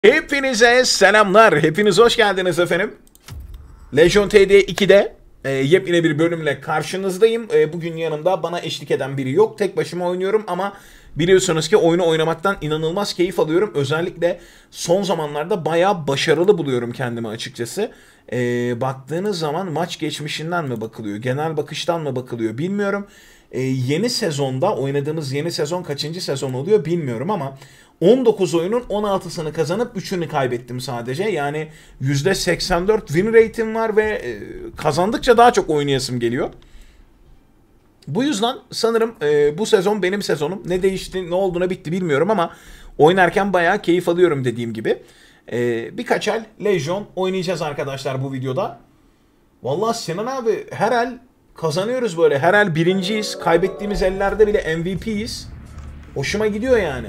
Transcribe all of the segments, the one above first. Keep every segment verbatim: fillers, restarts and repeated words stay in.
Hepinize selamlar. Hepiniz hoş geldiniz efendim. Legion T D iki'de e, yepyeni bir bölümle karşınızdayım. E, bugün yanımda bana eşlik eden biri yok. Tek başıma oynuyorum ama biliyorsunuz ki oyunu oynamaktan inanılmaz keyif alıyorum. Özellikle son zamanlarda bayağı başarılı buluyorum kendimi açıkçası. E, baktığınız zaman maç geçmişinden mi bakılıyor, genel bakıştan mı bakılıyor bilmiyorum. E, yeni sezonda oynadığımız yeni sezon kaçıncı sezon oluyor bilmiyorum ama on dokuz oyunun on altısını kazanıp üçünü kaybettim sadece. Yani yüzde seksen dört win rate'im var ve e, kazandıkça daha çok oynayasım geliyor. Bu yüzden sanırım e, bu sezon benim sezonum. Ne değişti, ne olduğuna bitti bilmiyorum ama oynarken bayağı keyif alıyorum dediğim gibi. E, birkaç el Legion oynayacağız arkadaşlar bu videoda. Vallahi Sinan abi her el kazanıyoruz böyle. Her el birinciyiz. Kaybettiğimiz ellerde bile M V P'yiz. Hoşuma gidiyor yani.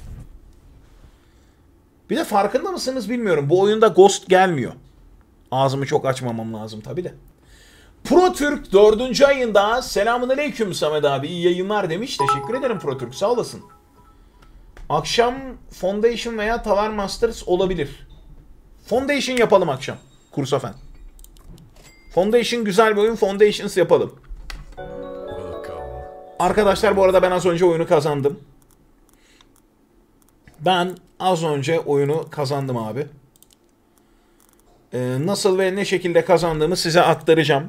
Bir de farkında mısınız bilmiyorum. Bu oyunda Ghost gelmiyor. Ağzımı çok açmamam lazım tabi de. Pro Türk dördüncü ayında selamünaleyküm Samet abi. İyi yayınlar demiş. Teşekkür ederim Pro Türk. Sağ olasın. Akşam Foundation veya Tower Masters olabilir. Foundation yapalım akşam. Kursofen. Foundation güzel bir oyun. Foundations yapalım. Arkadaşlar bu arada ben az önce oyunu kazandım. Ben az önce oyunu kazandım abi. Ee, nasıl ve ne şekilde kazandığımı size aktaracağım.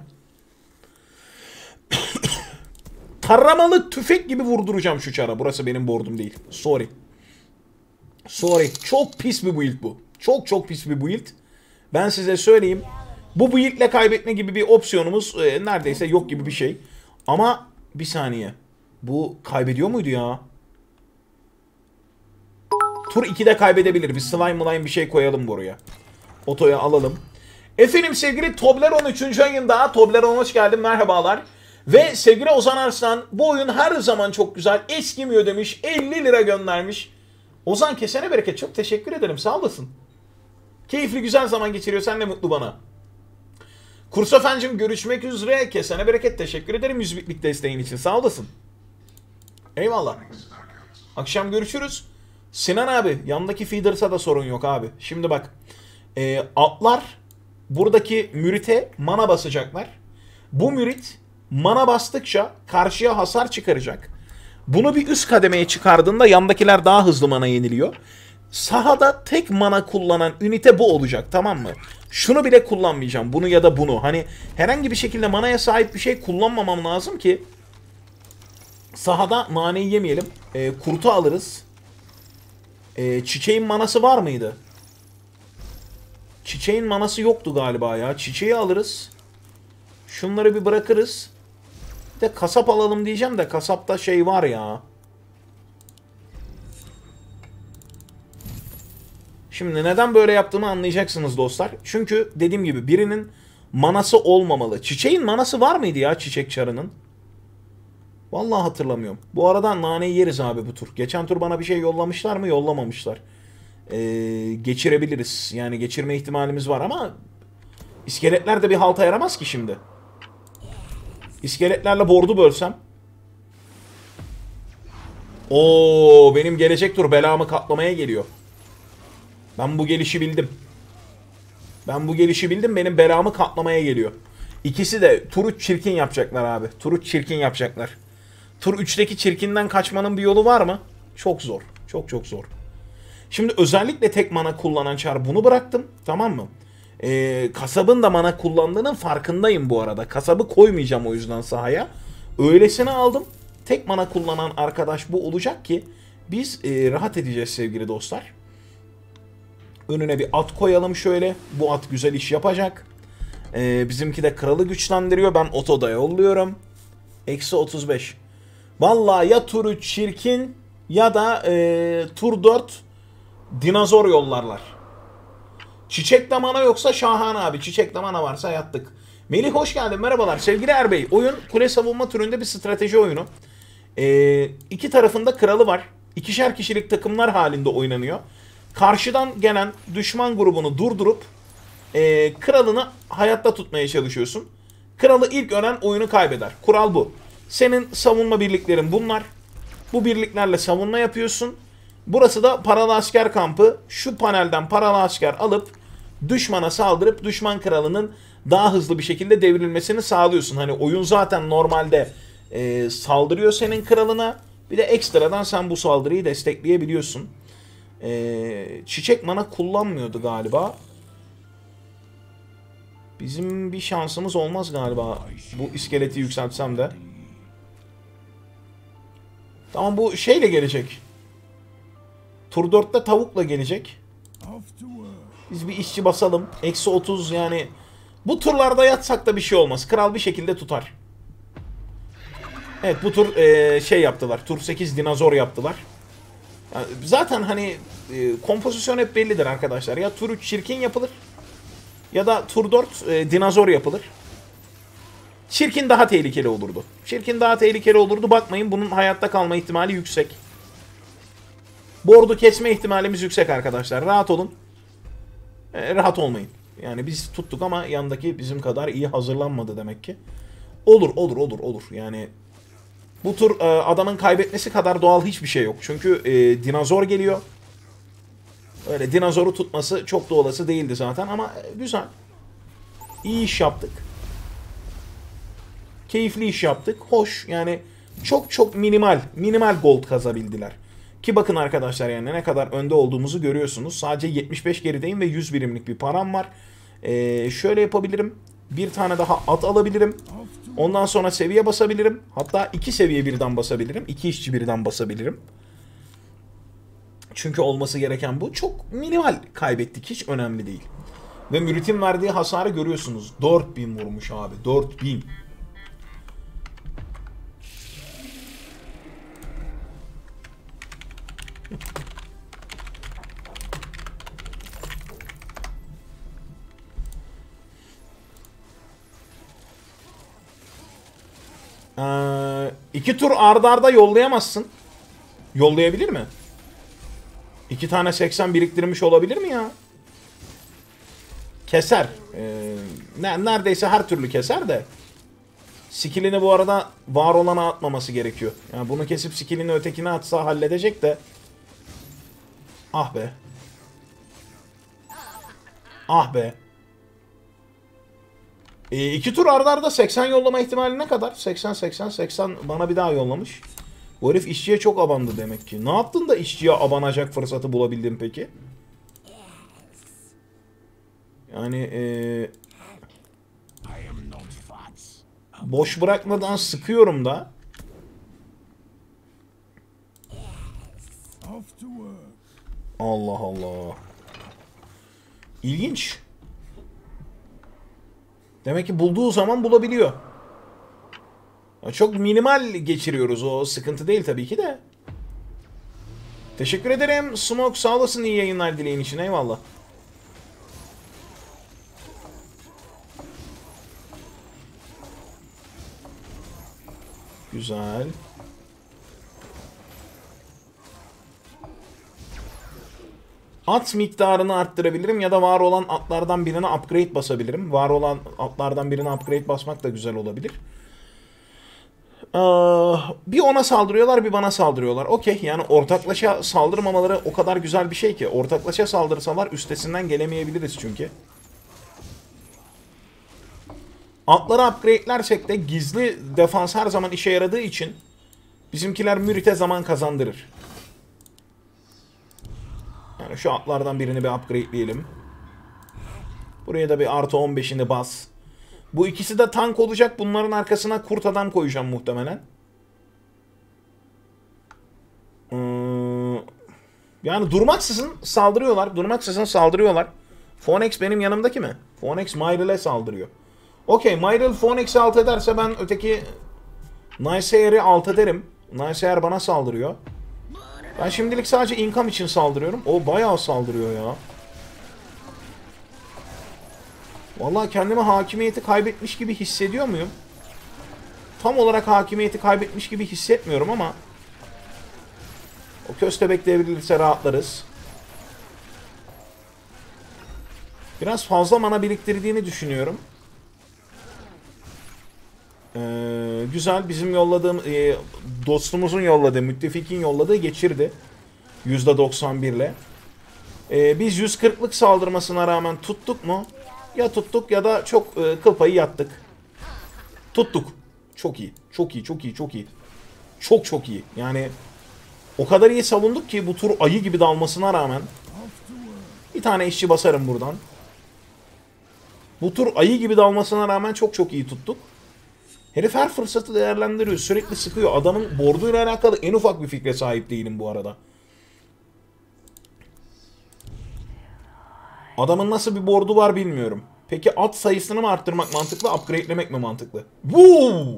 Taramalı tüfek gibi vurduracağım şu çara. Burası benim board'um değil. Sorry. Sorry. Çok pis bir build bu. Çok çok pis bir build. Ben size söyleyeyim. Bu build'le kaybetme gibi bir opsiyonumuz e, neredeyse yok gibi bir şey. Ama bir saniye. Bu kaybediyor muydu ya? Tur iki'de kaybedebilir. Bir slime mılayım bir şey koyalım buraya. Otoya alalım. Efendim sevgili Toblerone üçüncü ayında. Toblerone hoş geldin. Merhabalar. Ve sevgili Ozan Arslan. Bu oyun her zaman çok güzel. Eskimiyor demiş. elli lira göndermiş. Ozan kesene bereket. Çok teşekkür ederim. Sağ olasın. Keyifli güzel zaman geçiriyor. Sen de mutlu bana. Kursofencim görüşmek üzere. Kesene bereket. Teşekkür ederim yüz bitlik desteğin için. Sağ olasın. Eyvallah. Akşam görüşürüz. Sinan abi yandaki feeders'a da sorun yok abi. Şimdi bak. E, atlar buradaki mürite mana basacaklar. Bu mürit mana bastıkça karşıya hasar çıkaracak. Bunu bir üst kademeye çıkardığında yandakiler daha hızlı mana yeniliyor. Sahada tek mana kullanan ünite bu olacak, tamam mı? Şunu bile kullanmayacağım. Bunu ya da bunu. Hani herhangi bir şekilde manaya sahip bir şey kullanmamam lazım ki sahada naneyi yemeyelim. E, kurtu alırız. E, çiçeğin manası var mıydı? Çiçeğin manası yoktu galiba ya. Çiçeği alırız. Şunları bir bırakırız. Bir de kasap alalım diyeceğim de kasapta şey var ya. Şimdi neden böyle yaptığımı anlayacaksınız dostlar. Çünkü dediğim gibi birinin manası olmamalı. Çiçeğin manası var mıydı ya çiçek çarının? Vallahi hatırlamıyorum. Bu arada naneyi yeriz abi bu tur. Geçen tur bana bir şey yollamışlar mı? Yollamamışlar. Ee, geçirebiliriz. Yani geçirme ihtimalimiz var ama iskeletler de bir halta yaramaz ki şimdi. İskeletlerle board'u bölsem. Oo, benim gelecek tur belamı katlamaya geliyor. Ben bu gelişi bildim. Ben bu gelişi bildim. Benim belamı katlamaya geliyor. İkisi de tur üç çirkin yapacaklar abi. Tur üç çirkin yapacaklar. Tur üçteki çirkinden kaçmanın bir yolu var mı? Çok zor. Çok çok zor. Şimdi özellikle tek mana kullanan çar bunu bıraktım. Tamam mı? Ee, kasabın da mana kullandığının farkındayım bu arada. Kasabı koymayacağım o yüzden sahaya. Öylesine aldım. Tek mana kullanan arkadaş bu olacak ki biz e, rahat edeceğiz sevgili dostlar. Önüne bir at koyalım şöyle. Bu at güzel iş yapacak. Ee, bizimki de kralı güçlendiriyor. Ben otoda yolluyorum. Eksi otuz beş. Vallahi ya tur üç çirkin ya da e, tur dört dinozor yollarlar. Çiçekle mana yoksa şahane abi. Çiçekle mana varsa yattık. Melih hoş geldin. Merhabalar. Sevgili Erbey. Oyun kule savunma türünde bir strateji oyunu. Ee, iki tarafında kralı var. İkişer kişilik takımlar halinde oynanıyor. Karşıdan gelen düşman grubunu durdurup e, kralını hayatta tutmaya çalışıyorsun. Kralı ilk ölen oyunu kaybeder. Kural bu. Senin savunma birliklerin bunlar. Bu birliklerle savunma yapıyorsun. Burası da paralı asker kampı. Şu panelden paralı asker alıp düşmana saldırıp düşman kralının daha hızlı bir şekilde devrilmesini sağlıyorsun. Hani oyun zaten normalde e, saldırıyor senin kralına. Bir de ekstradan sen bu saldırıyı destekleyebiliyorsun. E, çiçek mana kullanmıyordu galiba. Bizim bir şansımız olmaz galiba bu iskeleti yükseltsem de. Tamam, bu şeyle gelecek. Tur dörtte tavukla gelecek. Biz bir işçi basalım. Eksi otuz yani. Bu turlarda yatsak da bir şey olmaz. Kral bir şekilde tutar. Evet, bu tur e, şey yaptılar. Tur sekiz dinozor yaptılar. Yani zaten hani e, kompozisyon hep bellidir arkadaşlar. Ya tur üç çirkin yapılır. Ya da tur dört e, dinozor yapılır. Çirkin daha tehlikeli olurdu. Çirkin daha tehlikeli olurdu. Bakmayın, bunun hayatta kalma ihtimali yüksek. Board'u kesme ihtimalimiz yüksek arkadaşlar. Rahat olun. E, rahat olmayın. Yani biz tuttuk ama yandaki bizim kadar iyi hazırlanmadı demek ki. Olur olur olur olur. Yani bu tur e, adamın kaybetmesi kadar doğal hiçbir şey yok. Çünkü e, dinozor geliyor. Öyle dinozoru tutması çok da olası değildi zaten ama e, güzel. İyi iş yaptık. Keyifli iş yaptık. Hoş yani, çok çok minimal minimal gold kazabildiler. Ki bakın arkadaşlar, yani ne kadar önde olduğumuzu görüyorsunuz. Sadece yetmiş beş gerideyim ve yüz birimlik bir param var. Ee, şöyle yapabilirim. Bir tane daha at alabilirim. Ondan sonra seviye basabilirim. Hatta iki seviye birden basabilirim. İki işçi birden basabilirim. Çünkü olması gereken bu. Çok minimal kaybettik. Hiç önemli değil. Ve Mürit'in verdiği hasarı görüyorsunuz. dört bin vurmuş abi. dört bin. Ee, iki tur arda arda yollayamazsın. Yollayabilir mi? İki tane seksen biriktirmiş olabilir mi ya? Keser. Ee, neredeyse her türlü keser de. Skillini bu arada var olana atmaması gerekiyor. Yani bunu kesip skillini ötekine atsa halledecek de. Ah be. Ah be. E, iki tur arda arda seksen yollama ihtimali ne kadar? seksen seksen seksen bana bir daha yollamış. Bu herif işçiye çok abandı demek ki. Ne yaptın da işçiye abanacak fırsatı bulabildin peki? Yani eee... boş bırakmadan sıkıyorum da. Allah Allah. İlginç. Demek ki bulduğu zaman bulabiliyor. Çok minimal geçiriyoruz. O sıkıntı değil tabii ki de. Teşekkür ederim. Smoke sağ olasın, iyi yayınlar dileğin için. Eyvallah. Güzel. At miktarını arttırabilirim ya da var olan atlardan birine upgrade basabilirim. Var olan atlardan birine upgrade basmak da güzel olabilir. Ee, bir ona saldırıyorlar, bir bana saldırıyorlar. Okey, yani ortaklaşa saldırmamaları o kadar güzel bir şey ki. Ortaklaşa saldırsalar üstesinden gelemeyebiliriz çünkü. Atları upgrade'lersek de gizli defans her zaman işe yaradığı için bizimkiler Mürit'e zaman kazandırır. Yani şu atlardan birini bir upgrade'leyelim. Buraya da bir artı on beşini bas. Bu ikisi de tank olacak. Bunların arkasına kurt adam koyacağım muhtemelen. Ee, yani durmaksızın saldırıyorlar. Durmaksızın saldırıyorlar. Phoenix benim yanımdaki mi? Phoenix Myril'e saldırıyor. Okey, Myril Phoenix'i alt ederse ben öteki Nightsair'i alt ederim. Nightsair bana saldırıyor. Ben şimdilik sadece income için saldırıyorum. O bayağı saldırıyor ya. Vallahi kendimi hakimiyeti kaybetmiş gibi hissediyor muyum? Tam olarak hakimiyeti kaybetmiş gibi hissetmiyorum ama o köstebek devrilirse rahatlarız. Biraz fazla mana biriktirdiğini düşünüyorum. Ee, güzel, bizim yolladığım e, dostumuzun yolladığı, müttefikin yolladığı geçirdi. yüzde doksan bir ile. Ee, biz yüz kırklık saldırmasına rağmen tuttuk mu? Ya tuttuk ya da çok e, kıl payı yattık. Tuttuk. Çok iyi. Çok iyi. Çok iyi. Çok iyi. Çok çok iyi. Yani o kadar iyi savunduk ki bu tur ayı gibi dalmasına rağmen. Bir tane işçi basarım buradan. Bu tur ayı gibi dalmasına rağmen çok çok iyi tuttuk. Herif her fırsatı değerlendiriyor. Sürekli sıkıyor. Adamın borduyla alakalı en ufak bir fikre sahip değilim bu arada. Adamın nasıl bir bordu var bilmiyorum. Peki at sayısını mı arttırmak mantıklı, upgrade'lemek mi mantıklı? Woo!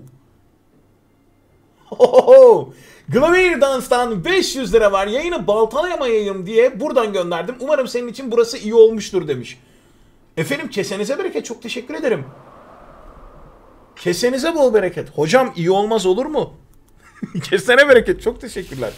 Hohoho! Glaive Dance'dan beş yüz lira var. Yayını baltalayamayayım diye buradan gönderdim. Umarım senin için burası iyi olmuştur demiş. Efendim kesenize bereket. Çok teşekkür ederim. Kesenize bol bereket. Hocam iyi olmaz olur mu? Kesene bereket. Çok teşekkürler.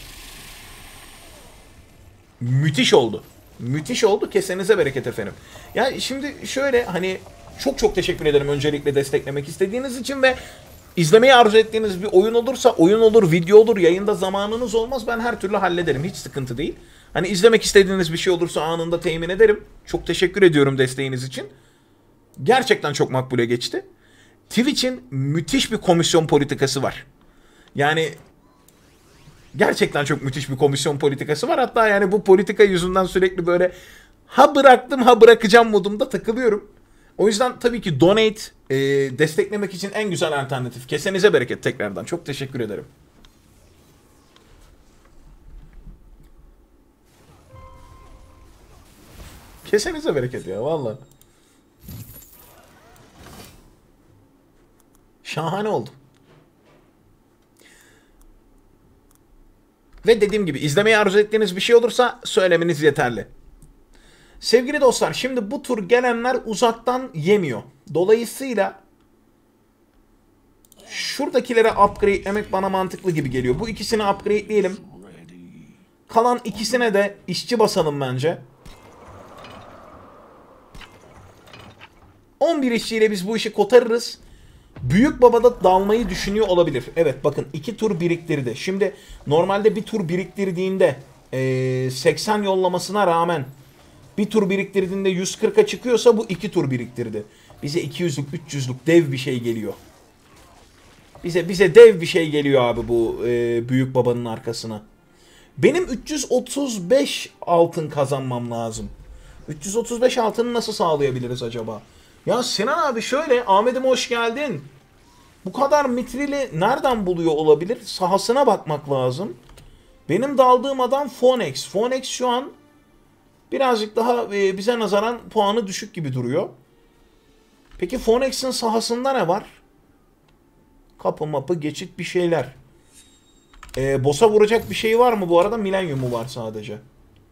Müthiş oldu. Müthiş oldu. Kesenize bereket efendim. Yani şimdi şöyle hani çok çok teşekkür ederim öncelikle desteklemek istediğiniz için ve izlemeyi arzu ettiğiniz bir oyun olursa oyun olur, video olur, yayında zamanınız olmaz. Ben her türlü hallederim. Hiç sıkıntı değil. Hani izlemek istediğiniz bir şey olursa anında temin ederim. Çok teşekkür ediyorum desteğiniz için. Gerçekten çok makbule geçti. Twitch'in müthiş bir komisyon politikası var. Yani gerçekten çok müthiş bir komisyon politikası var. Hatta yani bu politika yüzünden sürekli böyle ha bıraktım ha bırakacağım modumda takılıyorum. O yüzden tabii ki donate, e, desteklemek için en güzel alternatif. Kesenize bereket tekrardan. Çok teşekkür ederim. Kesenize bereket ya vallahi. Şahane oldu. Ve dediğim gibi izlemeyi arzu ettiğiniz bir şey olursa söylemeniz yeterli. Sevgili dostlar şimdi bu tur gelenler uzaktan yemiyor. Dolayısıyla şuradakilere upgrade'lemek bana mantıklı gibi geliyor. Bu ikisini upgrade'leyelim. Kalan ikisine de işçi basalım bence. on bir işçiyle biz bu işi kotarırız. Büyük Baba da dalmayı düşünüyor olabilir. Evet bakın iki tur biriktirdi. Şimdi normalde bir tur biriktirdiğinde ee, seksen yollamasına rağmen bir tur biriktirdiğinde yüz kırka çıkıyorsa bu iki tur biriktirdi. Bize iki yüzlük üç yüzlük dev bir şey geliyor. Bize bize dev bir şey geliyor abi bu ee, Büyük Baba'nın arkasına. Benim üç yüz otuz beş altın kazanmam lazım. üç yüz otuz beş altını nasıl sağlayabiliriz acaba? Ya Sinan abi şöyle, Ahmet'im hoş geldin. Bu kadar mitrili nereden buluyor olabilir? Sahasına bakmak lazım. Benim daldığım adam Phoenix. Phoenix şu an birazcık daha e, bize nazaran puanı düşük gibi duruyor. Peki Phoenix'in sahasında ne var? Kapı mapı geçit bir şeyler. E, boss'a vuracak bir şey var mı bu arada? Milenyumu var sadece.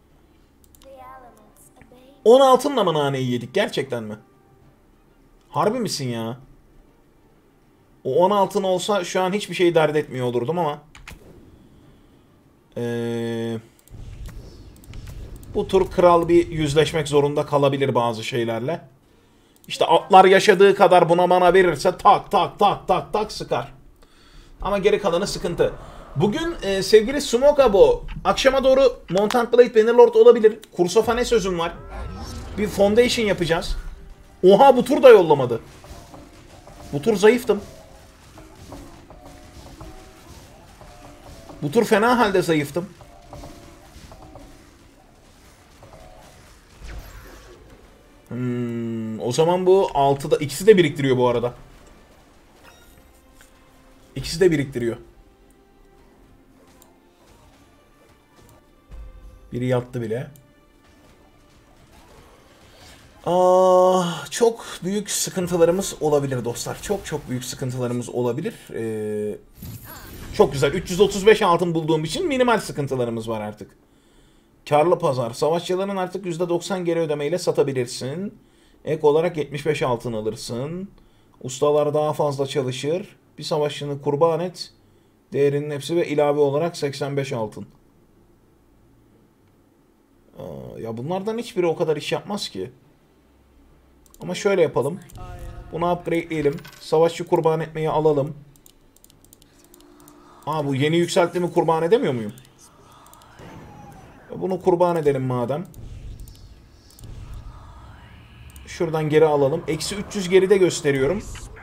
on altınla mı naneyi yedik gerçekten mi? Harbi misin ya? O on altın olsa şu an hiçbir şey dert etmiyor olurdum ama. Ee, bu tur kral bir yüzleşmek zorunda kalabilir bazı şeylerle. İşte atlar yaşadığı kadar buna bana verirse tak tak tak tak tak sıkar. Ama geri kalanı sıkıntı. Bugün e, sevgili Smokabo akşama doğru Mountain Blade Bannerlord olabilir. Kursofa ne sözüm var? Bir foundation yapacağız. Oha bu tur da yollamadı. Bu tur zayıftım. Bu tur fena halde zayıftım. Hmm, o zaman bu altıda ikisi de biriktiriyor bu arada. İkisi de biriktiriyor. Biri yattı bile. Ah, çok büyük sıkıntılarımız olabilir dostlar. Çok çok büyük sıkıntılarımız olabilir. Ee, çok güzel. üç yüz otuz beş altın bulduğum için minimal sıkıntılarımız var artık. Karlı pazar. Savaşçıların artık yüzde doksan geri ödemeyle satabilirsin. Ek olarak yetmiş beş altın alırsın. Ustalar daha fazla çalışır. Bir savaşçını kurban et. Değerinin hepsi ve ilave olarak seksen beş altın. Aa, ya bunlardan hiçbiri o kadar iş yapmaz ki. Ama şöyle yapalım. Bunu upgrade'leyelim. Savaşçı kurban etmeyi alalım. Aa bu yeni yükselttiğimi kurban edemiyor muyum? Bunu kurban edelim madem. Şuradan geri alalım. Eksi üç yüz geride gösteriyorum.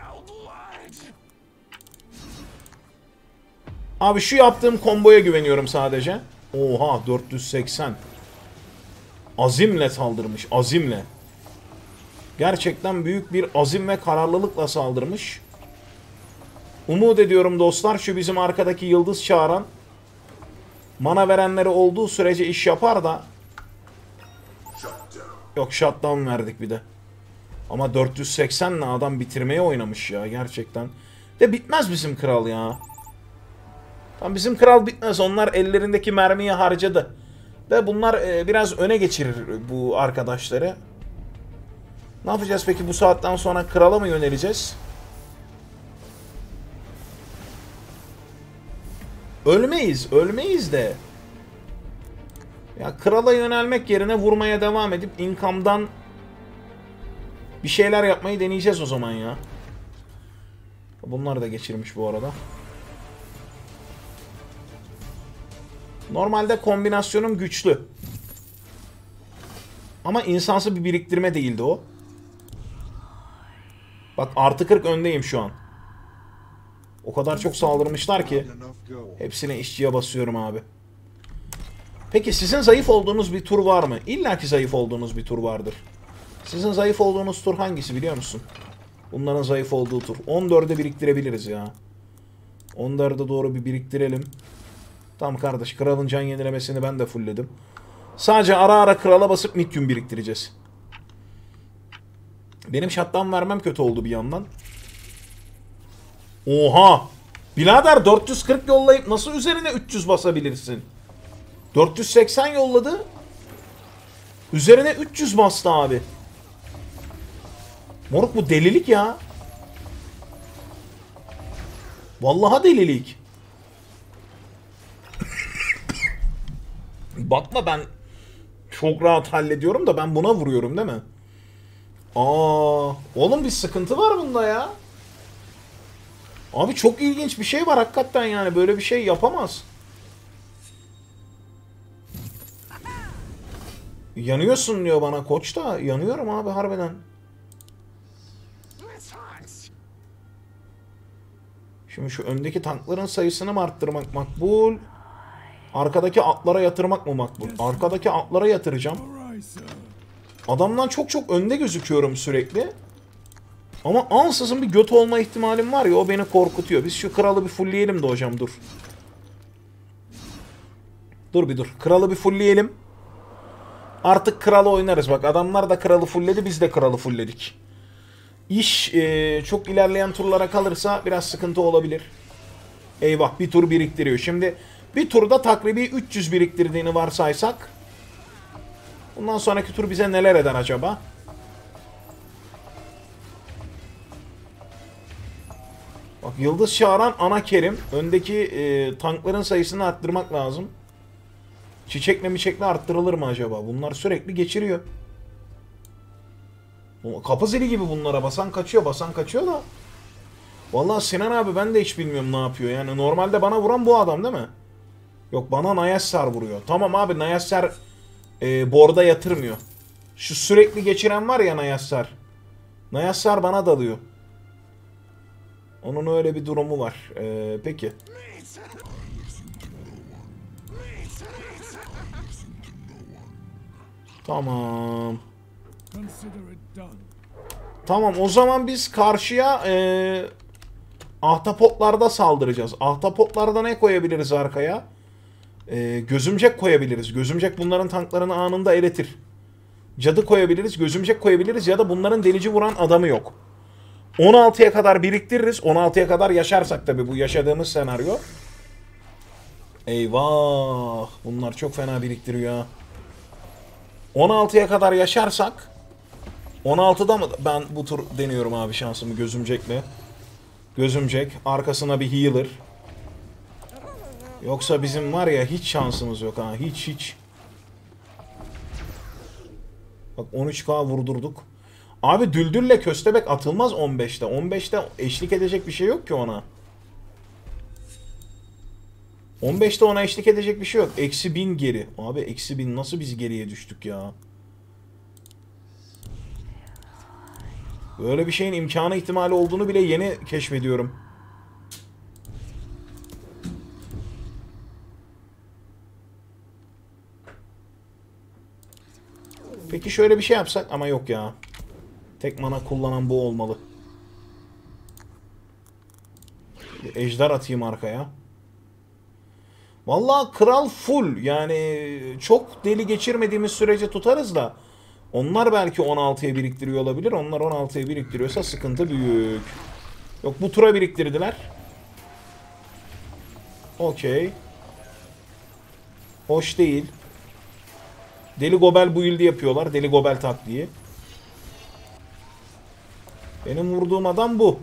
Abi şu yaptığım komboya güveniyorum sadece. Oha dört yüz seksen. Azimle saldırmış. Azimle. Gerçekten büyük bir azim ve kararlılıkla saldırmış. Umut ediyorum dostlar şu bizim arkadaki yıldız çağıran mana verenleri olduğu sürece iş yapar da. Yok shutdown verdik bir de. Ama dört yüz seksenle adam bitirmeye oynamış ya gerçekten. De bitmez bizim kral ya. Tam bizim kral bitmez. Onlar ellerindeki mermiyi harcadı. Ve bunlar e, biraz öne geçirir bu arkadaşları. Ne yapacağız peki bu saatten sonra krala mı yöneleceğiz? Ölmeyiz. Ölmeyiz de. Ya krala yönelmek yerine vurmaya devam edip income'dan bir şeyler yapmayı deneyeceğiz o zaman ya. Bunlar da geçirmiş bu arada. Normalde kombinasyonum güçlü. Ama insansı bir biriktirme değildi o. Bak artı kırk öndeyim şu an. O kadar çok saldırmışlar ki. Hepsine işçiye basıyorum abi. Peki sizin zayıf olduğunuz bir tur var mı? İlla ki zayıf olduğunuz bir tur vardır. Sizin zayıf olduğunuz tur hangisi biliyor musun? Bunların zayıf olduğu tur. on dörde biriktirebiliriz ya. on dörde doğru bir biriktirelim. Tamam kardeş kralın can yenilemesini ben de fullledim. Sadece ara ara krala basıp mityum biriktireceğiz. Benim shutdown vermem kötü oldu bir yandan. Oha! Birader dört yüz kırk yollayıp nasıl üzerine üç yüz basabilirsin? dört yüz seksen yolladı. Üzerine üç yüz bastı abi. Moruk bu delilik ya. Vallahi delilik. Bakma ben çok rahat hallediyorum da ben buna vuruyorum değil mi? Aa, oğlum bir sıkıntı var bunda ya. Abi çok ilginç bir şey var hakikaten yani böyle bir şey yapamaz. Yanıyorsun diyor bana koç da yanıyorum abi harbiden. Şimdi şu öndeki tankların sayısını mı arttırmak makbul? Arkadaki atlara yatırmak mı makbul? Arkadaki atlara yatıracağım. Adamdan çok çok önde gözüküyorum sürekli. Ama ansızın bir göt olma ihtimalim var ya o beni korkutuyor. Biz şu kralı bir fullleyelim de hocam dur. Dur bir dur. Kralı bir fullleyelim. Artık kralı oynarız. Bak adamlar da kralı fullledi biz de kralı fullledik. İş e, çok ilerleyen turlara kalırsa biraz sıkıntı olabilir. Eyvah bir tur biriktiriyor. Şimdi bir turda takribi üç yüz biriktirdiğini varsaysak. Bundan sonraki tur bize neler eder acaba? Bak yıldız çağıran ana Kerim. Öndeki e, tankların sayısını arttırmak lazım. Çiçekle miçekle arttırılır mı acaba? Bunlar sürekli geçiriyor. Kapı zili gibi bunlara basan kaçıyor basan kaçıyor da. Vallahi Sinan abi ben de hiç bilmiyorum ne yapıyor. Yani normalde bana vuran bu adam değil mi? Yok bana Nayasser vuruyor. Tamam abi Nayasser e, borda yatırmıyor. Şu sürekli geçiren var ya Nayasser. Nayasser bana dalıyor. Onun öyle bir durumu var. E, peki. Tamam. Tamam o zaman biz karşıya e, ahtapotlarda saldıracağız. Ahtapotlarda ne koyabiliriz arkaya? E, gözümcek koyabiliriz. Gözümcek bunların tanklarını anında eritir. Cadı koyabiliriz, gözümcek koyabiliriz ya da bunların delici vuran adamı yok. on altıya kadar biriktiririz. on altıya kadar yaşarsak tabii bu yaşadığımız senaryo. Eyvah! Bunlar çok fena biriktiriyor ya. on altıya kadar yaşarsak on altıda mı? Ben bu tur deniyorum abi şansımı gözümcekle. Gözümcek. Arkasına bir healer. Yoksa bizim var ya hiç şansımız yok ha. Hiç hiç. Bak on üç K vurdurduk. Abi düldülle köstebek atılmaz on beşte. on beşte eşlik edecek bir şey yok ki ona. on beşte ona eşlik edecek bir şey yok. Eksi bin geri. Abi eksi bin nasıl biz geriye düştük ya? Böyle bir şeyin imkanı ihtimali olduğunu bile yeni keşfediyorum. Peki şöyle bir şey yapsak ama yok ya. Tek mana kullanan bu olmalı. Ejder atayım arkaya. Vallahi kral full. Yani çok deli geçirmediğimiz sürece tutarız da. Onlar belki on altıya biriktiriyor olabilir. Onlar on altıya biriktiriyorsa sıkıntı büyük. Yok bu tura biriktirdiler. Okey. Hoş değil. Deli Gobel build'i yapıyorlar. Deli Gobel taktiği. Benim vurduğum adam bu.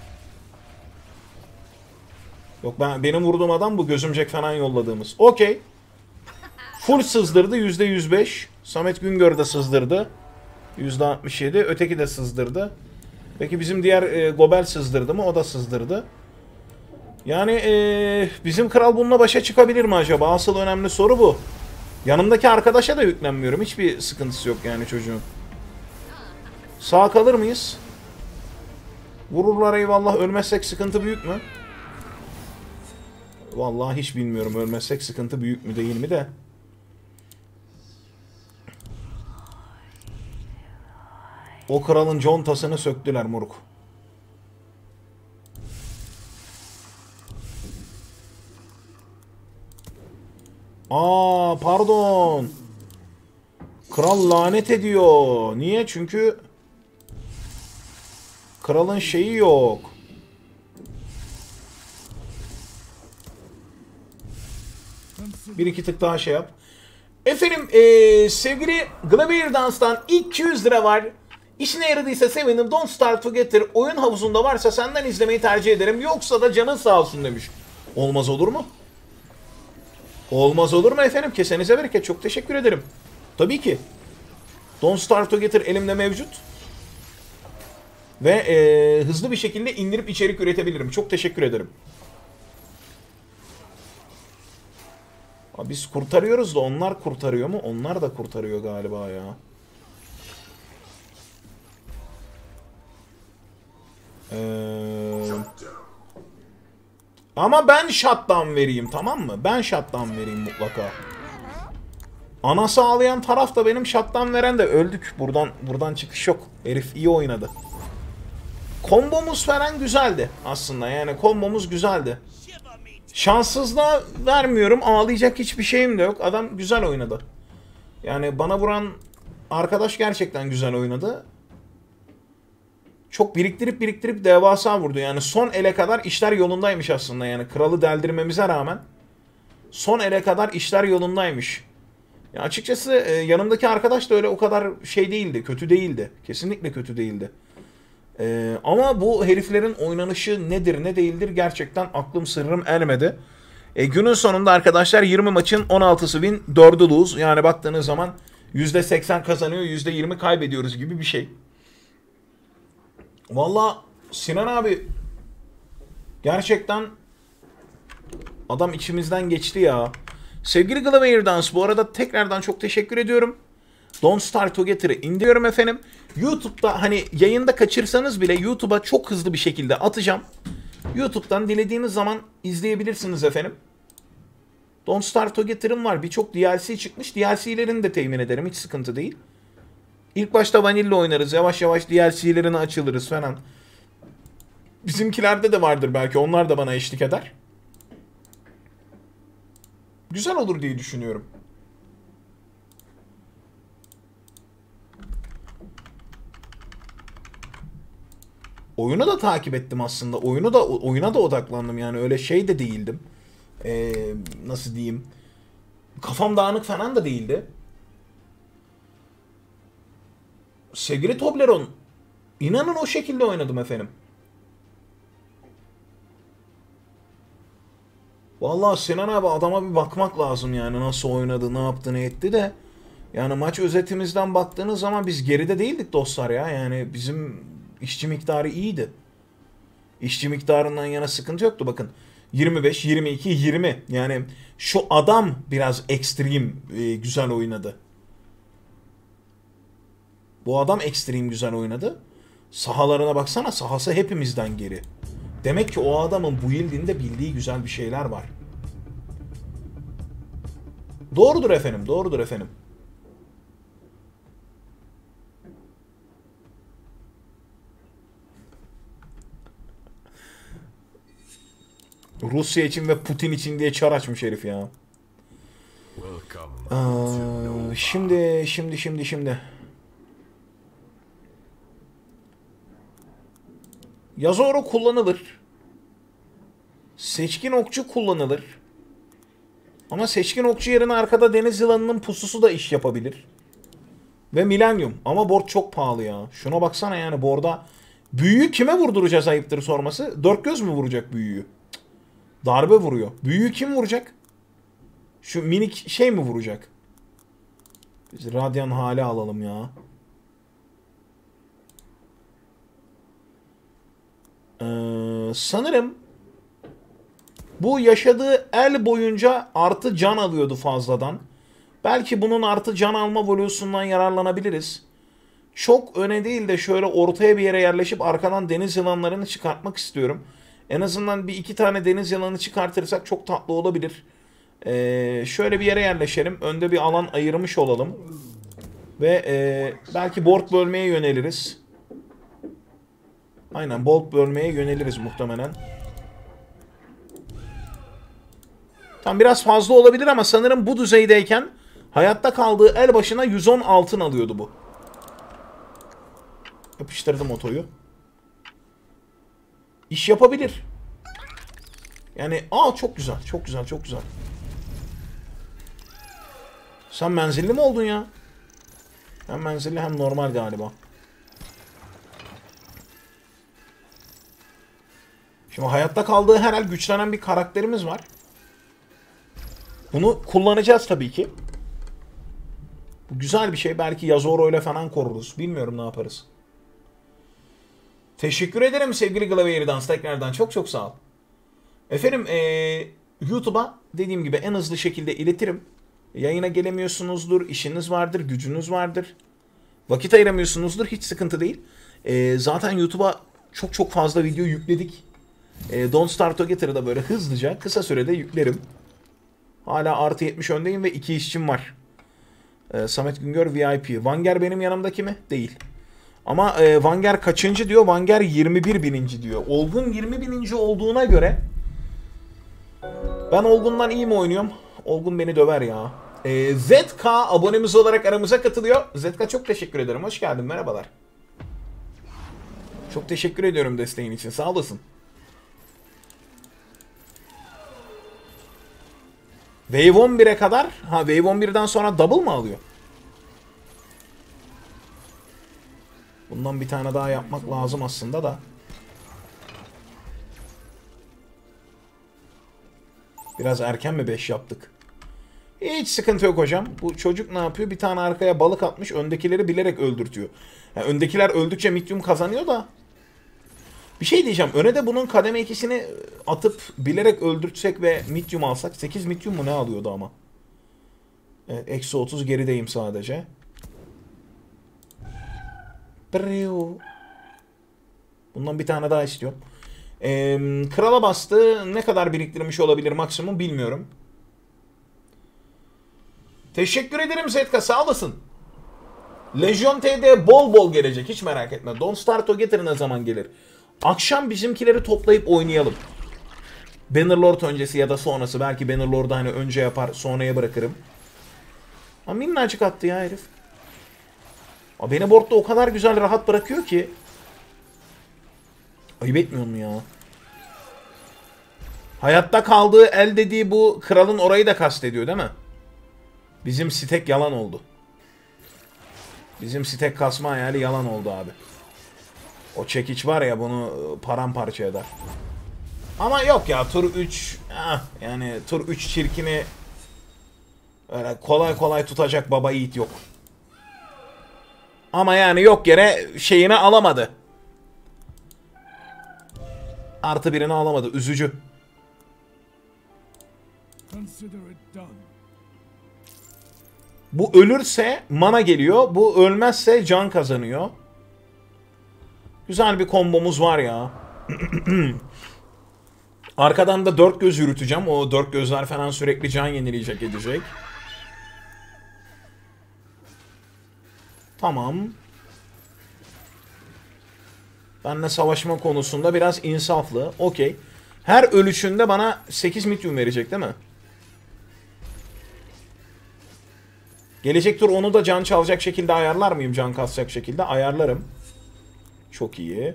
Yok ben benim vurduğum adam bu. Gözümcek falan yolladığımız. Okey. Full sızdırdı. yüzde yüz beş. Samet Güngör de sızdırdı. yüzde altmış yedi. Öteki de sızdırdı. Peki bizim diğer e, Gobel sızdırdı mı? O da sızdırdı. Yani e, bizim kral bununla başa çıkabilir mi acaba? Asıl önemli soru bu. Yanımdaki arkadaşa da yüklenmiyorum. Hiçbir sıkıntısı yok yani çocuğun. Sağ kalır mıyız? Vururlar eyvallah. Ölmezsek sıkıntı büyük mü? Vallahi hiç bilmiyorum. Ölmezsek sıkıntı büyük mü değil mi de. O kralın contasını söktüler moruk. Aa pardon. Kral lanet ediyor. Niye? Çünkü kralın şeyi yok. Bir iki tık daha şey yap. Efendim ee, sevgili Gladiator Dance'dan iki yüz lira var. İşine yaradıysa sevindim. Don't Start Together oyun havuzunda varsa senden izlemeyi tercih ederim. Yoksa da canın sağ olsun demiş. Olmaz olur mu? Olmaz olur mu efendim? Kesenize bereket. Çok teşekkür ederim. Tabii ki. Don't Start Together elimde mevcut. Ve ee, hızlı bir şekilde indirip içerik üretebilirim. Çok teşekkür ederim. Abi biz kurtarıyoruz da onlar kurtarıyor mu? Onlar da kurtarıyor galiba ya. Ee, ama ben shutdown vereyim, tamam mı? Ben shutdown vereyim mutlaka. Anası ağlayan taraf da benim, shutdown veren de öldük. Buradan buradan çıkış yok. Herif iyi oynadı. Kombomuz falan güzeldi aslında. Yani kombomuz güzeldi. Şanssızlığa vermiyorum. Ağlayacak hiçbir şeyim de yok. Adam güzel oynadı. Yani bana vuran arkadaş gerçekten güzel oynadı. Çok biriktirip biriktirip devasa vurdu. Yani son ele kadar işler yolundaymış aslında. Yani kralı deldirmemize rağmen son ele kadar işler yolundaymış. Ya açıkçası yanımdaki arkadaş da öyle o kadar şey değildi. Kötü değildi. Kesinlikle kötü değildi. Ee, ama bu heriflerin oynanışı nedir ne değildir gerçekten aklım sırrım ermedi. E, günün sonunda arkadaşlar yirmi maçın on altısı win, dördü lose. Yani baktığınız zaman yüzde seksen kazanıyor, yüzde yirmi kaybediyoruz gibi bir şey. Valla Sinan abi gerçekten adam içimizden geçti ya. Sevgili Gladiator Dance bu arada tekrardan çok teşekkür ediyorum. Don't Start Together'ı indiriyorum efendim. YouTube'da hani yayında kaçırsanız bile YouTube'a çok hızlı bir şekilde atacağım. YouTube'dan dilediğiniz zaman izleyebilirsiniz efendim. Don't Start Together'ım var. Birçok D L C çıkmış. D L C'lerini de temin ederim. Hiç sıkıntı değil. İlk başta vanilla oynarız. Yavaş yavaş D L C'lerini açılırız falan. Bizimkilerde de vardır belki. Onlar da bana eşlik eder. Güzel olur diye düşünüyorum. Oyunu da takip ettim aslında. Oyunu da oyuna da odaklandım yani öyle şey de değildim. Ee, nasıl diyeyim? Kafam dağınık falan da değildi. Sevgili Toblerone, inanın o şekilde oynadım efendim. Vallahi Sinan abi adama bir bakmak lazım yani nasıl oynadı, ne yaptı, ne etti de. Yani maç özetimizden baktığınız zaman biz geride değildik dostlar ya. Yani bizim işçi miktarı iyiydi. İşçi miktarından yana sıkıntı yoktu bakın. yirmi beş, yirmi iki, yirmi. Yani şu adam biraz ekstrem e, güzel oynadı. Bu adam ekstrem güzel oynadı. Sahalarına baksana, sahası hepimizden geri. Demek ki o adamın bu yıldığında bildiği güzel bir şeyler var. Doğrudur efendim, doğrudur efendim. Rusya için ve Putin için diye çar açmış herif ya. Aa, şimdi, şimdi, şimdi, şimdi. Yazoro kullanılır. Seçkin okçu kullanılır. Ama seçkin okçu yerine arkada deniz yılanının pususu da iş yapabilir. Ve Millennium. Ama board çok pahalı ya. Şuna baksana yani board'a. Büyüyü kime vurduracağız ayıptır sorması? Dört göz mü vuracak büyüyü? Darbe vuruyor. Büyüyü kim vuracak? Şu minik şey mi vuracak? Biz Radyan hale alalım ya. Ee, sanırım bu yaşadığı el boyunca artı can alıyordu fazladan. Belki bunun artı can alma volüsundan yararlanabiliriz. Çok öne değil de şöyle ortaya bir yere yerleşip arkadan deniz yılanlarını çıkartmak istiyorum. En azından bir iki tane deniz yılanı çıkartırsak çok tatlı olabilir. Ee, şöyle bir yere yerleşelim. Önde bir alan ayırmış olalım. Ve e, belki board bölmeye yöneliriz. Aynen board bölmeye yöneliriz muhtemelen. Tam biraz fazla olabilir ama sanırım bu düzeydeyken hayatta kaldığı el başına yüz on altın alıyordu bu. Yapıştırdım otoyu. İş yapabilir. Yani aa çok güzel, çok güzel, çok güzel. Sen menzilli mi oldun ya? Hem menzilli hem normal galiba. Şimdi hayatta kaldığı her el güçlenen bir karakterimiz var. Bunu kullanacağız tabii ki. Bu güzel bir şey. Belki Yazoro ile falan koruruz. Bilmiyorum ne yaparız. Teşekkür ederim sevgili Glavieri'dan tekrardan. Çok çok sağ ol. Efendim ee, YouTube'a dediğim gibi en hızlı şekilde iletirim. Yayına gelemiyorsunuzdur, işiniz vardır, gücünüz vardır. Vakit ayıramıyorsunuzdur, hiç sıkıntı değil. E, zaten YouTube'a çok çok fazla video yükledik. E, Don't Start Together'ı da böyle hızlıca, kısa sürede yüklerim. Hala artı yetmiş öndeyim ve iki işçim var. E, Samet Güngör V I P. Vanger benim yanımdaki mi? Değil. Ama e, Vanger kaçıncı diyor? Vanger yirmi bir bininci diyor. Olgun yirmi bininci olduğuna göre ben Olgun'dan iyi mi oynuyorum? Olgun beni döver ya. Ee, Z K abonemiz olarak aramıza katılıyor. Z K çok teşekkür ederim. Hoş geldin. Merhabalar. Çok teşekkür ediyorum desteğin için. Sağ olasın. Wave on bire kadar. Ha Wave on birden sonra double mı alıyor? Bundan bir tane daha yapmak lazım aslında da. Biraz erken mi beş yaptık? Hiç sıkıntı yok hocam. Bu çocuk ne yapıyor? Bir tane arkaya balık atmış. Öndekileri bilerek öldürtüyor. Yani öndekiler öldükçe mityum kazanıyor da. Bir şey diyeceğim. Öne de bunun kademe ikisini atıp bilerek öldürtsek ve mityum alsak. sekiz mityum mu ne alıyordu ama? Evet, eksi otuz gerideyim sadece. Bundan bir tane daha istiyorum. Ee, krala bastı. Ne kadar biriktirmiş olabilir maksimum bilmiyorum. Teşekkür ederim Zetka, sağ olasın. Legion T D bol bol gelecek, hiç merak etme. Don't Start Together ne zaman gelir? Akşam bizimkileri toplayıp oynayalım. Bannerlord öncesi ya da sonrası. Belki Bannerlord'u hani önce yapar sonraya bırakırım. Ama minnacık attı ya herif. Aa, beni boardda o kadar güzel rahat bırakıyor ki. Ayıp etmiyor mu ya? Hayatta kaldığı el dediği bu kralın orayı da kastediyor değil mi? Bizim stek yalan oldu. Bizim stek kasma hayali yalan oldu abi. O çekiç var ya bunu paramparça eder. Ama yok ya tur üç ah, yani tur üç çirkini öyle kolay kolay tutacak baba yiğit yok. Ama yani yok yere şeyini alamadı. Artı birini alamadı. Üzücü. Bu ölürse mana geliyor. Bu ölmezse can kazanıyor. Güzel bir kombomuz var ya. Arkadan da dört göz yürüteceğim. O dört gözler falan sürekli can yenileyecek edecek. Tamam. Benle savaşma konusunda biraz insaflı. Okey. Her ölüşünde bana sekiz mityum verecek değil mi? Gelecek tur onu da can çalacak şekilde ayarlar mıyım? Can kasacak şekilde ayarlarım. Çok iyi.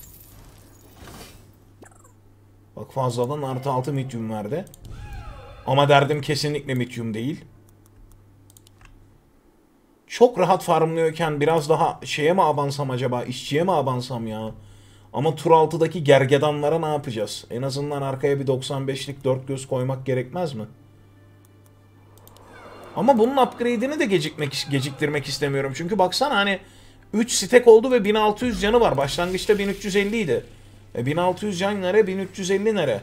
Bak fazladan artı altı mityum verdi. Ama derdim kesinlikle mityum değil. Çok rahat farmlıyorken biraz daha şeye mi abansam acaba? İşçiye mi abansam ya? Ama tur altıdaki gergedanlara ne yapacağız? En azından arkaya bir doksan beşlik dört göz koymak gerekmez mi? Ama bunun upgrade'ini de gecikmek, geciktirmek istemiyorum. Çünkü baksana hani üç stack oldu ve bin altı yüz canı var. Başlangıçta bin üç yüz elli idi. E bin altı yüz can nere? bin üç yüz elli nere?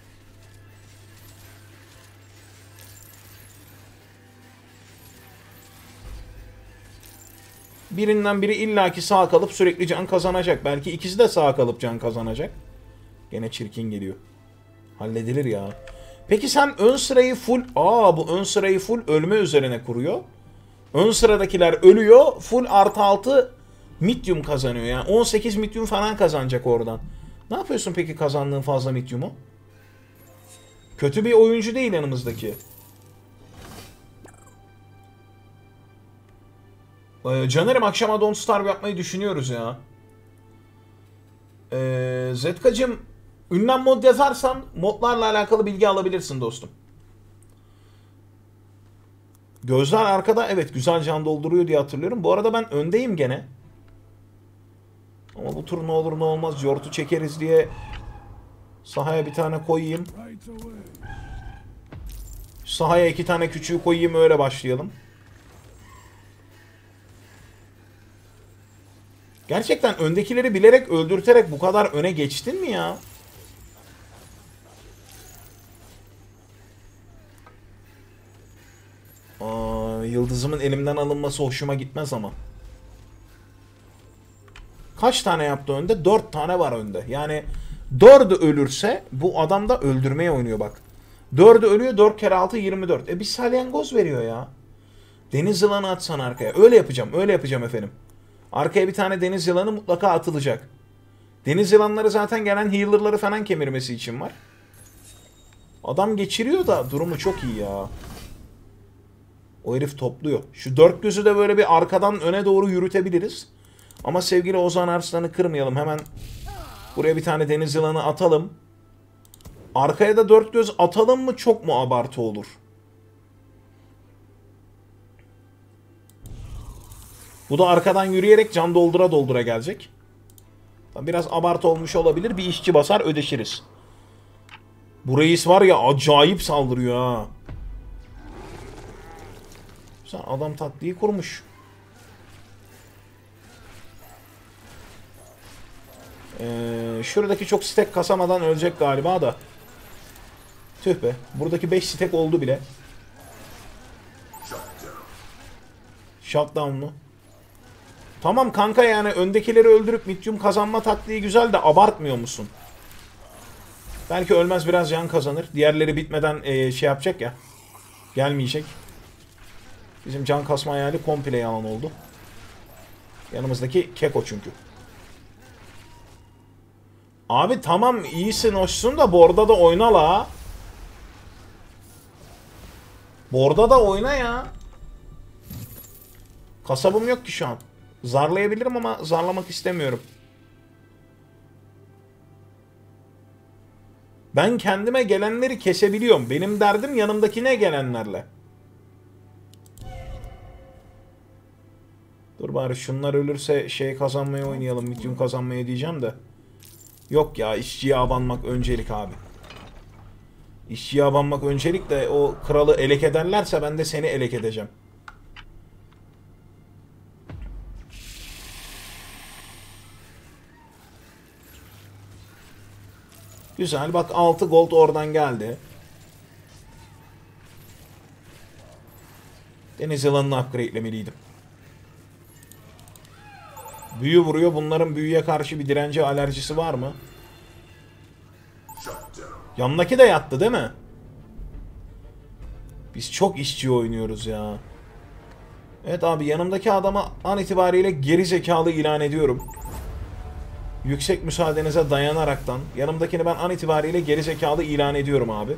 Birinden biri illaki sağ kalıp sürekli can kazanacak. Belki ikisi de sağ kalıp can kazanacak. Gene çirkin geliyor. Halledilir ya. Peki sen ön sırayı full... Aa bu ön sırayı full ölme üzerine kuruyor. Ön sıradakiler ölüyor. Full artı altı mityum kazanıyor. Yani on sekiz mityum falan kazanacak oradan. Ne yapıyorsun peki kazandığın fazla mityumu? Kötü bir oyuncu değil yanımızdaki. Ee, Caner'im akşama Don't Starve yapmayı düşünüyoruz ya. Ee, Zetkacım ünlem mod yazarsan modlarla alakalı bilgi alabilirsin dostum. Gözler arkada evet güzel can dolduruyor diye hatırlıyorum. Bu arada ben öndeyim gene. Ama bu tur ne olur ne olmaz yortu çekeriz diye sahaya bir tane koyayım. Sahaya iki tane küçüğü koyayım öyle başlayalım. Gerçekten öndekileri bilerek öldürterek bu kadar öne geçtin mi ya? Aa, yıldızımın elimden alınması hoşuma gitmez ama. Kaç tane yaptı önde? Dört tane var önde. Yani dördü ölürse bu adam da öldürmeye oynuyor bak. Dördü ölüyor, dört kere altı yirmi dört. E bir salyangoz veriyor ya. Deniz yılanı atsan arkaya. Öyle yapacağım, öyle yapacağım efendim. Arkaya bir tane deniz yılanı mutlaka atılacak. Deniz yılanları zaten gelen healer'ları falan kemirmesi için var. Adam geçiriyor da durumu çok iyi ya. O herif topluyor. Şu dört gözü de böyle bir arkadan öne doğru yürütebiliriz. Ama sevgili Ozan Arslan'ı kırmayalım. Hemen buraya bir tane deniz yılanı atalım. Arkaya da dört göz atalım mı çok mu abartı olur? Bu da arkadan yürüyerek can doldura doldura gelecek. Biraz abartı olmuş olabilir. Bir işçi basar ödeşiriz. Bu reis var ya acayip saldırıyor ha. Sen adam taktiği kurmuş. Ee, şuradaki çok stack kasamadan ölecek galiba da. Tüh be. Buradaki beş stack oldu bile. Shutdown'lu. Tamam kanka yani öndekileri öldürüp mityum kazanma taktiği güzel de abartmıyor musun? Belki ölmez biraz can kazanır. Diğerleri bitmeden ee, şey yapacak ya. Gelmeyecek. Bizim can kasma hayali komple yalan oldu. Yanımızdaki Keko çünkü. Abi tamam iyisin hoşsun da borda da oyna la. Borda da oyna ya. Kasabım yok ki şu an. Zarlayabilirim ama zarlamak istemiyorum. Ben kendime gelenleri kesebiliyorum. Benim derdim yanımdakine gelenlerle. Dur bari şunlar ölürse şey kazanmaya oynayalım. Mityum kazanmaya diyeceğim de. Yok ya işçiye abanmak öncelik abi. İşçiye abanmak öncelik de o kralı elek ederlerse ben de seni elek edeceğim. Güzel bak altı gold oradan geldi. Deniz yılanını upgrade'lemeliydim. Büyü vuruyor. Bunların büyüye karşı bir direnci alerjisi var mı? Yanındaki de yattı değil mi? Biz çok işçi oynuyoruz ya. Evet abi, yanımdaki adama an itibariyle geri zekalı ilan ediyorum. Yüksek müsaadenize dayanaraktan yanımdakini ben an itibariyle geri zekalı ilan ediyorum abi.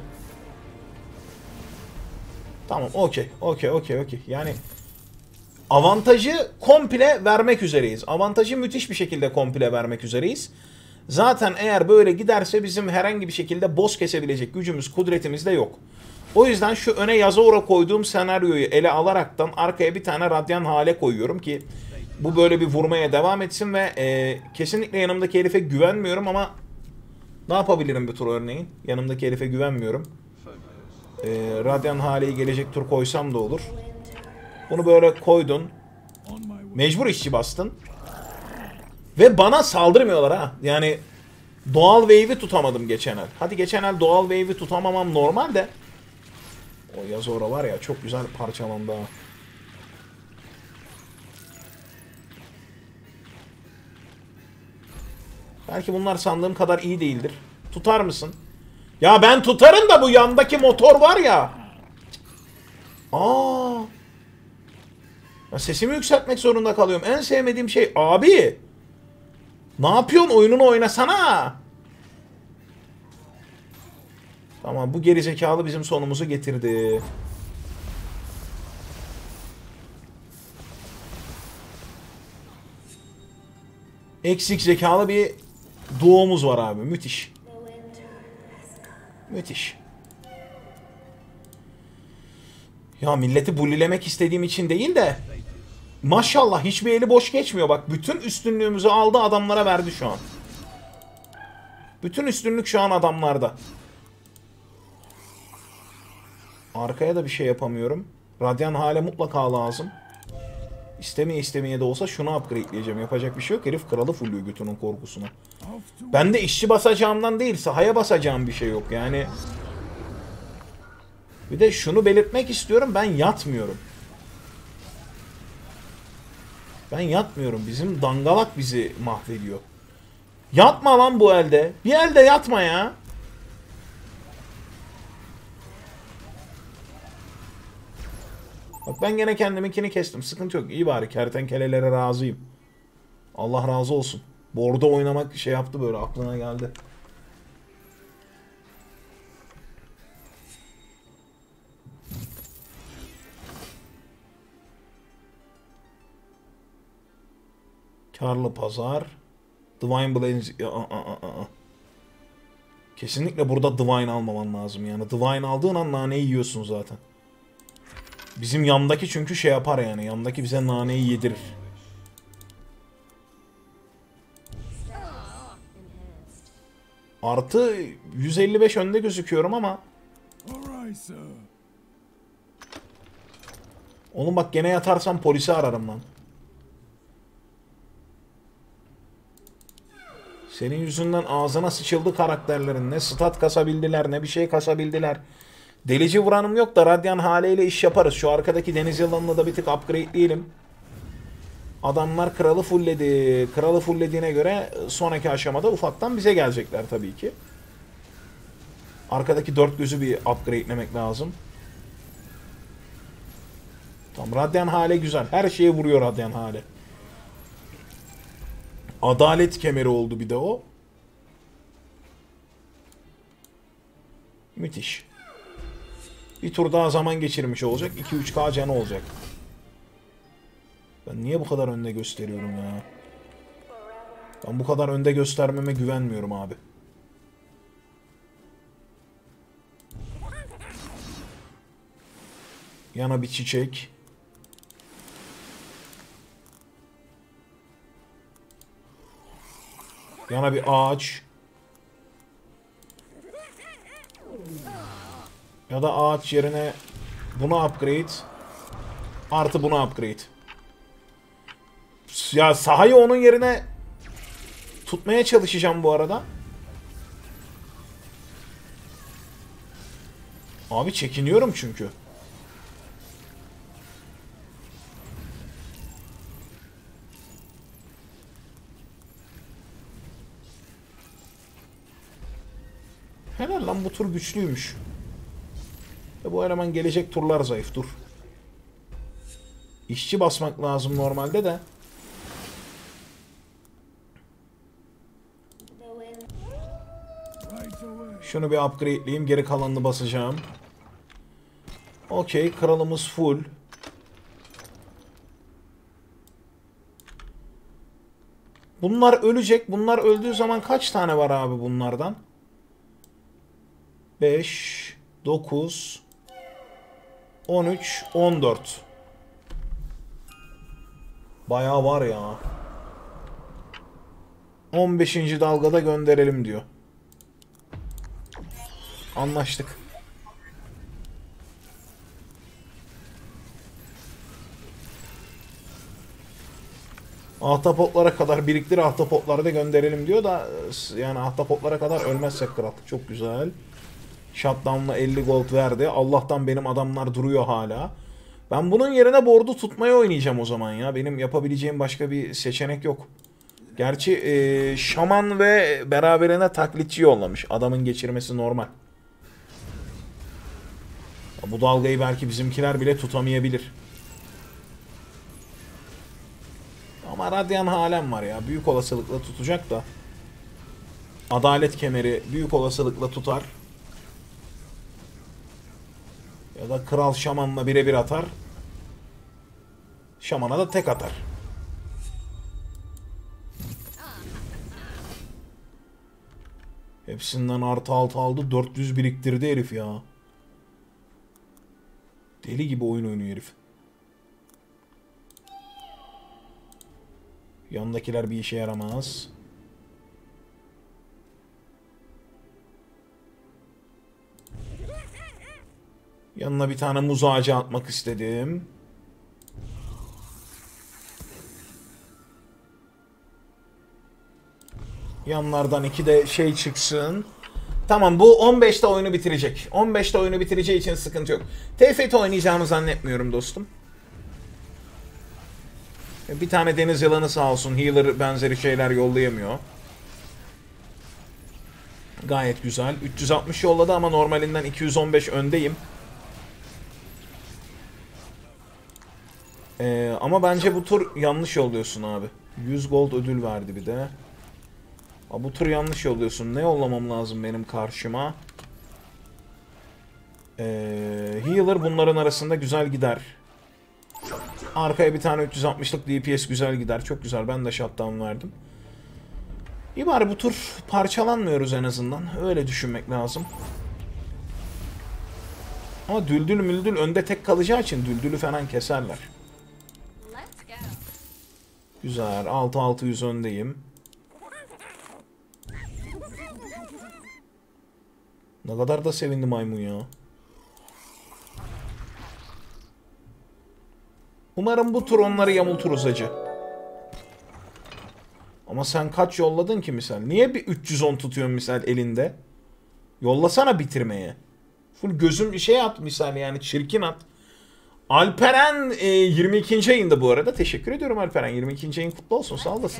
Tamam, okey okey okey okey. Yani avantajı komple vermek üzereyiz. Avantajı müthiş bir şekilde komple vermek üzereyiz. Zaten eğer böyle giderse bizim herhangi bir şekilde boss kesebilecek gücümüz, kudretimiz de yok. O yüzden şu öne Yasuo'ya koyduğum senaryoyu ele alaraktan arkaya bir tane Radyan Hale koyuyorum ki bu böyle bir vurmaya devam etsin ve e, kesinlikle yanımdaki herife güvenmiyorum ama ne yapabilirim bu tur örneğin? Yanımdaki herife güvenmiyorum. E, Radyan Hale'yi gelecek tur koysam da olur. Bunu böyle koydun. Mecbur işçi bastın. Ve bana saldırmıyorlar ha. Yani doğal wave'i tutamadım geçen el. Hadi geçen el doğal wave'i tutamamam normal de. O Yasuo var ya, çok güzel parçalandı ha. Belki bunlar sandığım kadar iyi değildir. Tutar mısın? Ya ben tutarım da bu yandaki motor var ya. Aa. Ya sesimi yükseltmek zorunda kalıyorum. En sevmediğim şey abi. Ne yapıyorsun? Oyununu oynasana. Tamam, bu gerizekalı bizim sonumuzu getirdi. Eksik zekalı bir duomuz var abi. Müthiş. Müthiş. Ya milleti bullilemek istediğim için değil de maşallah hiçbir eli boş geçmiyor. Bak, bütün üstünlüğümüzü aldı, adamlara verdi şu an. Bütün üstünlük şu an adamlarda. Arkaya da bir şey yapamıyorum. Radyan Hale mutlaka lazım. İstemeye istemeye de olsa şunu upgradeleyeceğim. Yapacak bir şey yok. Herif kralı fulluyor götünün korkusuna. Ben de işçi basacağımdan değil, sahaya basacağım bir şey yok yani. Bir de şunu belirtmek istiyorum. Ben yatmıyorum. Ben yatmıyorum. Bizim dangalak bizi mahvediyor. Yatma lan bu elde. Bir elde yatma ya. Bak, ben gene kendiminkini kestim. Sıkıntı yok. İyi bari, kertenkelelere razıyım. Allah razı olsun. Bordo oynamak şey yaptı, böyle aklına geldi. Karlı pazar. Divine Blaze. Kesinlikle burada Divine almaman lazım yani. Divine aldığın an naneyi yiyorsun zaten. Bizim yandaki çünkü şey yapar yani. Yandaki bize naneyi yedirir. Artı yüz elli beş önde gözüküyorum ama. Oğlum bak, gene yatarsam polisi ararım lan. Senin yüzünden ağzına sıçıldı karakterlerin. Ne stat kasabildiler, ne bir şey kasabildiler. Delici vuranım yok da Radyan Hale ile iş yaparız. Şu arkadaki deniz yılanını da bir tık upgrade'leyelim. Adamlar kralı fullledi. Kralı fulllediğine göre sonraki aşamada ufaktan bize gelecekler tabii ki. Arkadaki dört gözü bir upgrade'lemek lazım. Tamam, Radyan Hale güzel. Her şeye vuruyor Radyan Hale. Adalet kemeri oldu bir de o. Müthiş. Bir tur daha zaman geçirmiş olacak. iki üç K canı olacak. Ben niye bu kadar önde gösteriyorum ya? Ben bu kadar önde göstermeme güvenmiyorum abi. Yana bir çiçek. Yana bir ağaç. Ya da ağaç yerine bunu upgrade. Artı bunu upgrade. Ya sahayı onun yerine tutmaya çalışacağım bu arada. Abi çekiniyorum çünkü. Helal lan, bu tur güçlüymüş. E bu eleman gelecek turlar zayıf, dur. İşçi basmak lazım normalde de. Şunu bir upgradeleyeyim, geri kalanını basacağım. Okey, kralımız full. Bunlar ölecek. Bunlar öldüğü zaman kaç tane var abi bunlardan? beş, dokuz, on üç, on dört. Bayağı var ya. on beşinci dalgada gönderelim diyor. Anlaştık. Ahtapotlara kadar biriktir, ahtapotları da gönderelim diyor da yani ahtapotlara kadar ölmezsek kral. Çok güzel. Shutdown'la elli gold verdi. Allah'tan benim adamlar duruyor hala. Ben bunun yerine board'u tutmaya oynayacağım o zaman ya. Benim yapabileceğim başka bir seçenek yok. Gerçi e, şaman ve beraberine taklitçi yollamış. Adamın geçirmesi normal. Bu dalgayı belki bizimkiler bile tutamayabilir. Ama Radyan halen var ya. Büyük olasılıkla tutacak da. Adalet kemeri büyük olasılıkla tutar. Ya da kral şamanla birebir atar. Şamana da tek atar. Hepsinden artı altı aldı. dört yüz biriktirdi herif ya. Deli gibi oyun oynuyor herif. Yandakiler bir işe yaramaz. Yanına bir tane muz ağacı atmak istedim. Yanlardan iki de şey çıksın. Tamam, bu on beşte oyunu bitirecek. on beşte oyunu bitireceği için sıkıntı yok. T F T oynayacağımı zannetmiyorum dostum. Bir tane deniz yılanı sağ olsun healer benzeri şeyler yollayamıyor. Gayet güzel. üç yüz altmış yolladı ama normalinden iki yüz on beş öndeyim. Ee, ama bence bu tur yanlış yolluyorsun abi. yüz gold ödül verdi bir de. Aa, bu tur yanlış yolluyorsun. Ne yollamam lazım benim karşıma? Ee, healer bunların arasında güzel gider. Arkaya bir tane üç yüz altmışlık D P S güzel gider. Çok güzel. Ben de shutdown verdim. İyi bari bu tur parçalanmıyoruz en azından. Öyle düşünmek lazım. Ama düldül müldül önde tek kalacağı için düldülü falan keserler. Güzel. altı altı yüz öndeyim. Ne kadar da sevindi maymun ya. Umarım bu tur onları yamulturuz hacı. Ama sen kaç yolladın ki misal? Niye bir üç yüz on tutuyorsun misal elinde? Yollasana bitirmeye. Full gözüm bir şey at misal yani, çirkin at. Alperen e, yirmi ikinci ayında bu arada. Teşekkür ediyorum Alperen. yirmi ikinci ayın kutlu olsun, sağ olasın.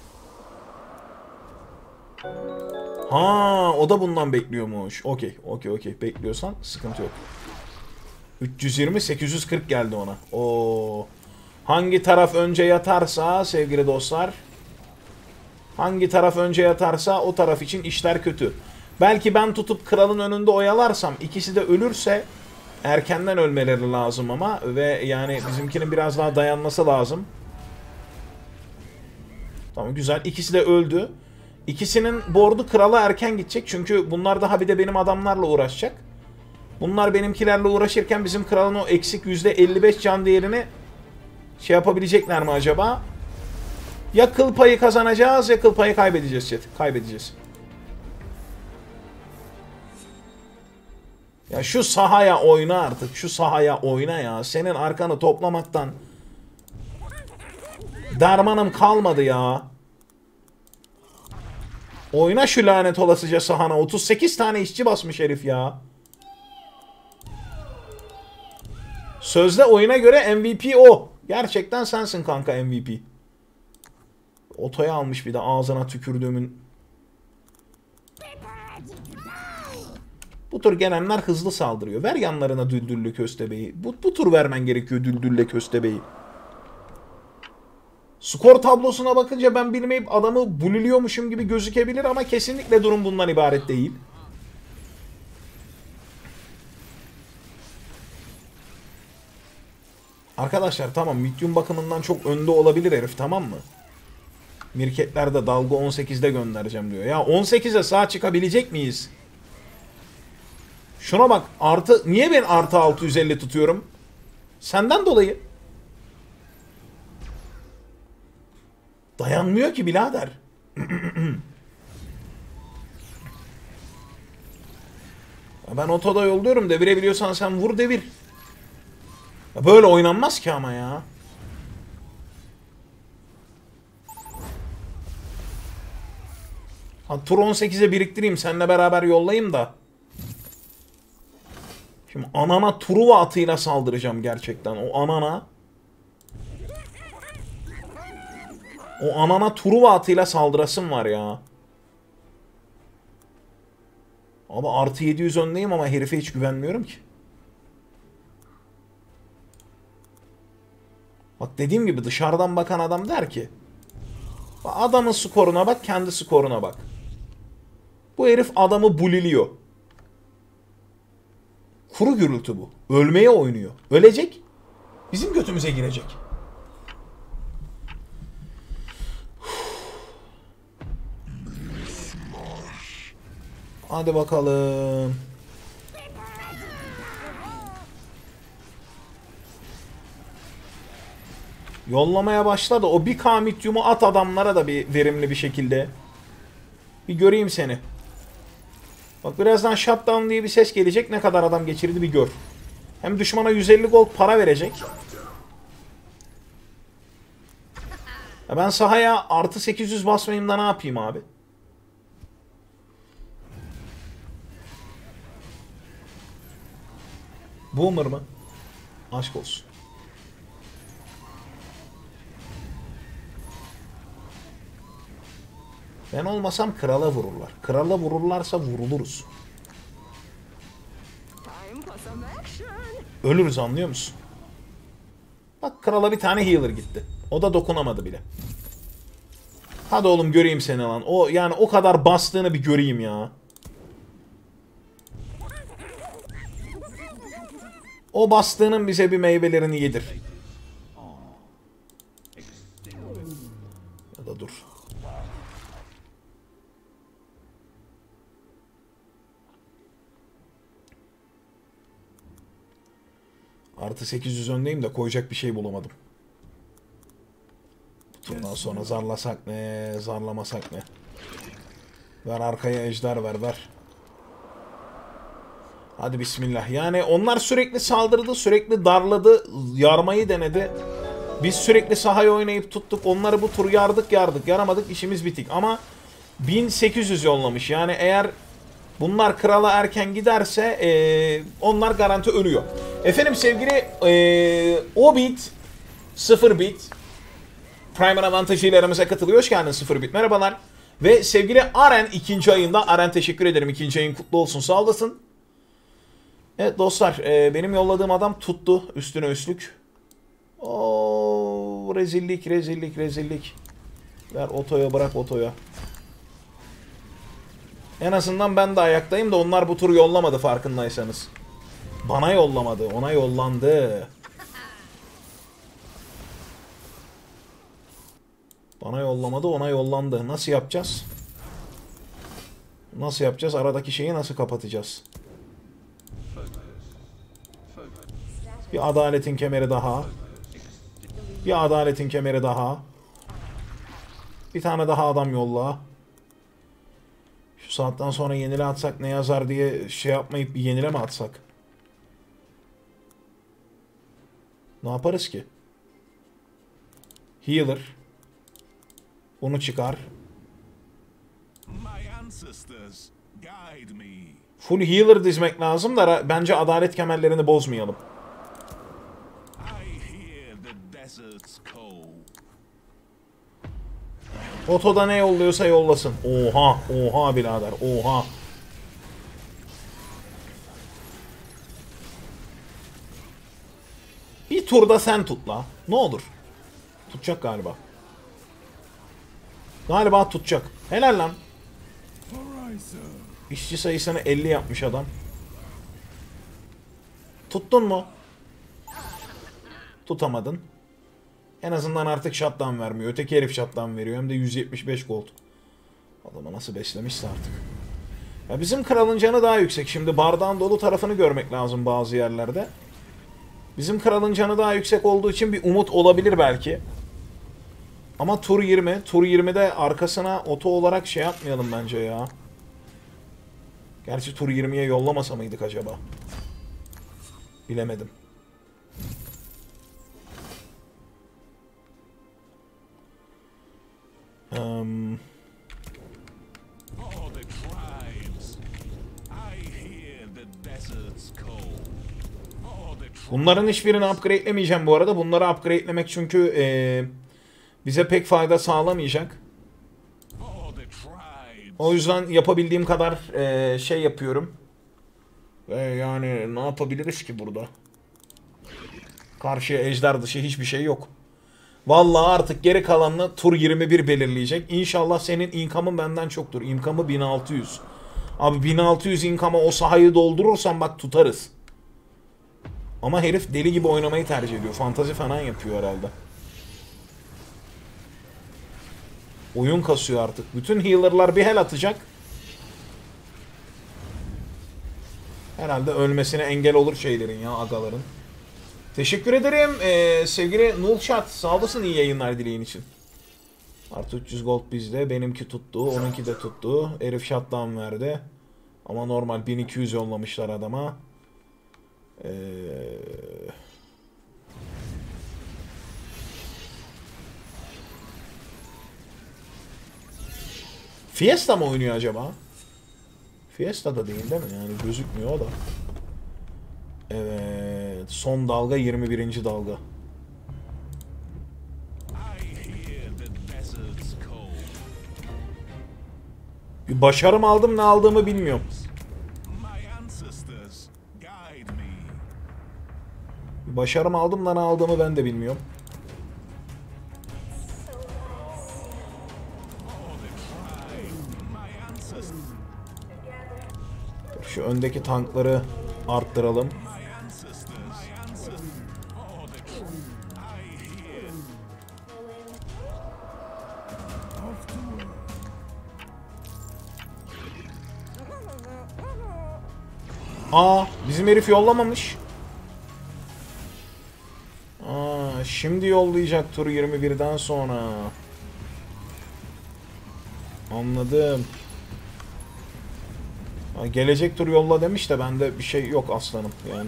Ha, o da bundan bekliyormuş. Okey, okey, okey. Bekliyorsan sıkıntı yok. üç yüz yirmi, sekiz yüz kırk geldi ona. Oo. Hangi taraf önce yatarsa sevgili dostlar, hangi taraf önce yatarsa o taraf için işler kötü. Belki ben tutup kralın önünde oyalarsam ikisi de ölürse erkenden ölmeleri lazım ama ve yani bizimkinin biraz daha dayanması lazım. Tamam, güzel. İkisi de öldü. İkisinin board'u krala erken gidecek çünkü bunlar daha bir de benim adamlarla uğraşacak. Bunlar benimkilerle uğraşırken bizim kralın o eksik yüzde elli beş can değerini şey yapabilecekler mi acaba? Ya kıl payı kazanacağız ya kıl payı kaybedeceğiz chat. Kaybedeceğiz. Ya şu sahaya oyna artık. Şu sahaya oyna ya. Senin arkanı toplamaktan dermanım kalmadı ya. Oyna şu lanet olasıca sahana. otuz sekiz tane işçi basmış herif ya. Sözde oyuna göre M V P o. Gerçekten sensin kanka M V P. Otoya almış bir de, ağzına tükürdüğümün. Bu tur gelenler hızlı saldırıyor. Ver yanlarına düldüllü köstebeği. Bu, bu tur vermen gerekiyor düldülle köstebeği. Skor tablosuna bakınca ben bilmeyip adamı buliliyormuşum gibi gözükebilir ama kesinlikle durum bundan ibaret değil. Arkadaşlar tamam, Midyun bakımından çok önde olabilir herif, tamam mı? Mirketlerde dalga on sekizde göndereceğim diyor. Ya on sekize sağ çıkabilecek miyiz? Şuna bak, artı niye ben artı altı yüz elli tutuyorum? Senden dolayı. Dayanmıyor ki birader. Ben otoda yolluyorum, devirebiliyorsan sen vur devir. Ya böyle oynanmaz ki ama ya. Ha, tur on sekize biriktireyim, seninle beraber yollayayım da. Şimdi anana Truva atıyla saldıracağım gerçekten. O anana. O anana Truva atıyla saldırasım var ya. Ama artı yedi yüz öndeyim ama herife hiç güvenmiyorum ki. Bak dediğim gibi dışarıdan bakan adam der ki, adamın skoruna bak, kendi skoruna bak. Bu herif adamı buliliyor. Kuru gürültü bu. Ölmeye oynuyor. Ölecek. Bizim götümüze girecek. Hadi bakalım. Yollamaya başla da o bir K mityumu at adamlara da bir verimli bir şekilde. Bir göreyim seni. Bak birazdan shutdown diye bir ses gelecek. Ne kadar adam geçirdi bir gör. Hem düşmana yüz elli gold para verecek. Ya ben sahaya artı sekiz yüz basmayayım da ne yapayım abi? Boomer mı? Aşk olsun. Ben olmasam krala vururlar. Krala vururlarsa vuruluruz. Ölürüz, anlıyor musun? Bak krala bir tane healer gitti. O da dokunamadı bile. Hadi oğlum göreyim seni lan. O yani o kadar bastığını bir göreyim ya. O bastığının bize bir meyvelerini yedir. Ya da dur. Artı sekiz yüz öndeyim de koyacak bir şey bulamadım. Bundan sonra zarlasak ne, zarlamasak ne. Ver arkaya ejder ver ver. Hadi bismillah. Yani onlar sürekli saldırdı, sürekli darladı, yarmayı denedi. Biz sürekli sahaya oynayıp tuttuk. Onları bu tur yardık yardık, yaramadık, işimiz bitik. Ama bin sekiz yüz yollamış. Yani eğer bunlar krala erken giderse ee, onlar garanti ölüyor. Efendim sevgili ee, o bit sıfır bit Primer avantajıyla aramıza katılıyor. Hoş geldin sıfır bit. Merhabalar. Ve sevgili Aren ikinci ayında. Aren teşekkür ederim. İkinci ayın kutlu olsun. Sağ olasın. Evet dostlar. E, benim yolladığım adam tuttu. Üstüne üstlük. Oo, rezillik rezillik rezillik. Ver otoya, bırak otoya. En azından ben de ayaktayım da onlar bu turu yollamadı farkındaysanız. Bana yollamadı. Ona yollandı. Bana yollamadı, ona yollandı. Nasıl yapacağız? Nasıl yapacağız? Aradaki şeyi nasıl kapatacağız? Bir adaletin kemeri daha. Bir adaletin kemeri daha. Bir tane daha adam yolla. Şu saatten sonra yenile atsak ne yazar diye şey yapmayıp bir yenile mi atsak? Ne yaparız ki? Healer. Bunu çıkar. Full healer dizmek lazım da bence adalet kemerlerini bozmayalım. Otoda ne yolluyorsa yollasın. Oha, oha birader, oha. Bir turda sen tut la. Ne olur. Tutacak galiba. Galiba tutacak. Helal lan. İşçi sayısını elli yapmış adam. Tuttun mu? Tutamadın. En azından artık shutdown vermiyor. Öteki herif shutdown veriyor. Hem de yüz yetmiş beş gold. Adamı nasıl beslemişse artık. Ya bizim kralın canı daha yüksek. Şimdi bardağın dolu tarafını görmek lazım bazı yerlerde. Bizim kralın canı daha yüksek olduğu için bir umut olabilir belki. Ama tur yirmi. Tur yirmide arkasına oto olarak şey yapmayalım bence ya. Gerçi tur yirmiye yollamasa mıydık acaba? Bilemedim. Um... Bunların hiçbirini upgrade'lemeyeceğim bu arada. Bunları upgrade'lemek çünkü ee, bize pek fayda sağlamayacak. O yüzden yapabildiğim kadar ee, şey yapıyorum. Ve yani ne yapabiliriz ki burada? Karşıya ejder dışı hiçbir şey yok. Vallahi artık geri kalanını tur yirmi bir belirleyecek. İnşallah senin income'ın benden çoktur. Income'ı bin altı yüz. Abi bin altı yüz income'a o sahayı doldurursan bak tutarız. Ama herif deli gibi oynamayı tercih ediyor. Fantazi falan yapıyor herhalde. Oyun kasıyor artık. Bütün healer'lar bir hel atacak. Herhalde ölmesine engel olur şeylerin ya, agaların. Teşekkür ederim ee, sevgili Nulchat. Sağ olasın iyi yayınlar dileğin için. Artı üç yüz gold bizde. Benimki tuttu. Onunki de tuttu. Herif shutdown verdi. Ama normal bin iki yüz yollamışlar adama. Eee... Fiesta mı oynuyor acaba? Fiesta da değil değil mi? Yani gözükmüyor o da. Evet. Son dalga yirmi birinci dalga. Bir başarım aldım, ne aldığımı bilmiyorum. Bir başarım aldım da ne aldığımı ben de bilmiyorum. Şu öndeki tankları arttıralım. Aa, bizim herif yollamamış. Aa, şimdi yollayacak tur yirmi birden sonra. Anladım. Ha, gelecek tur yolla demiş de bende bir şey yok aslanım yani.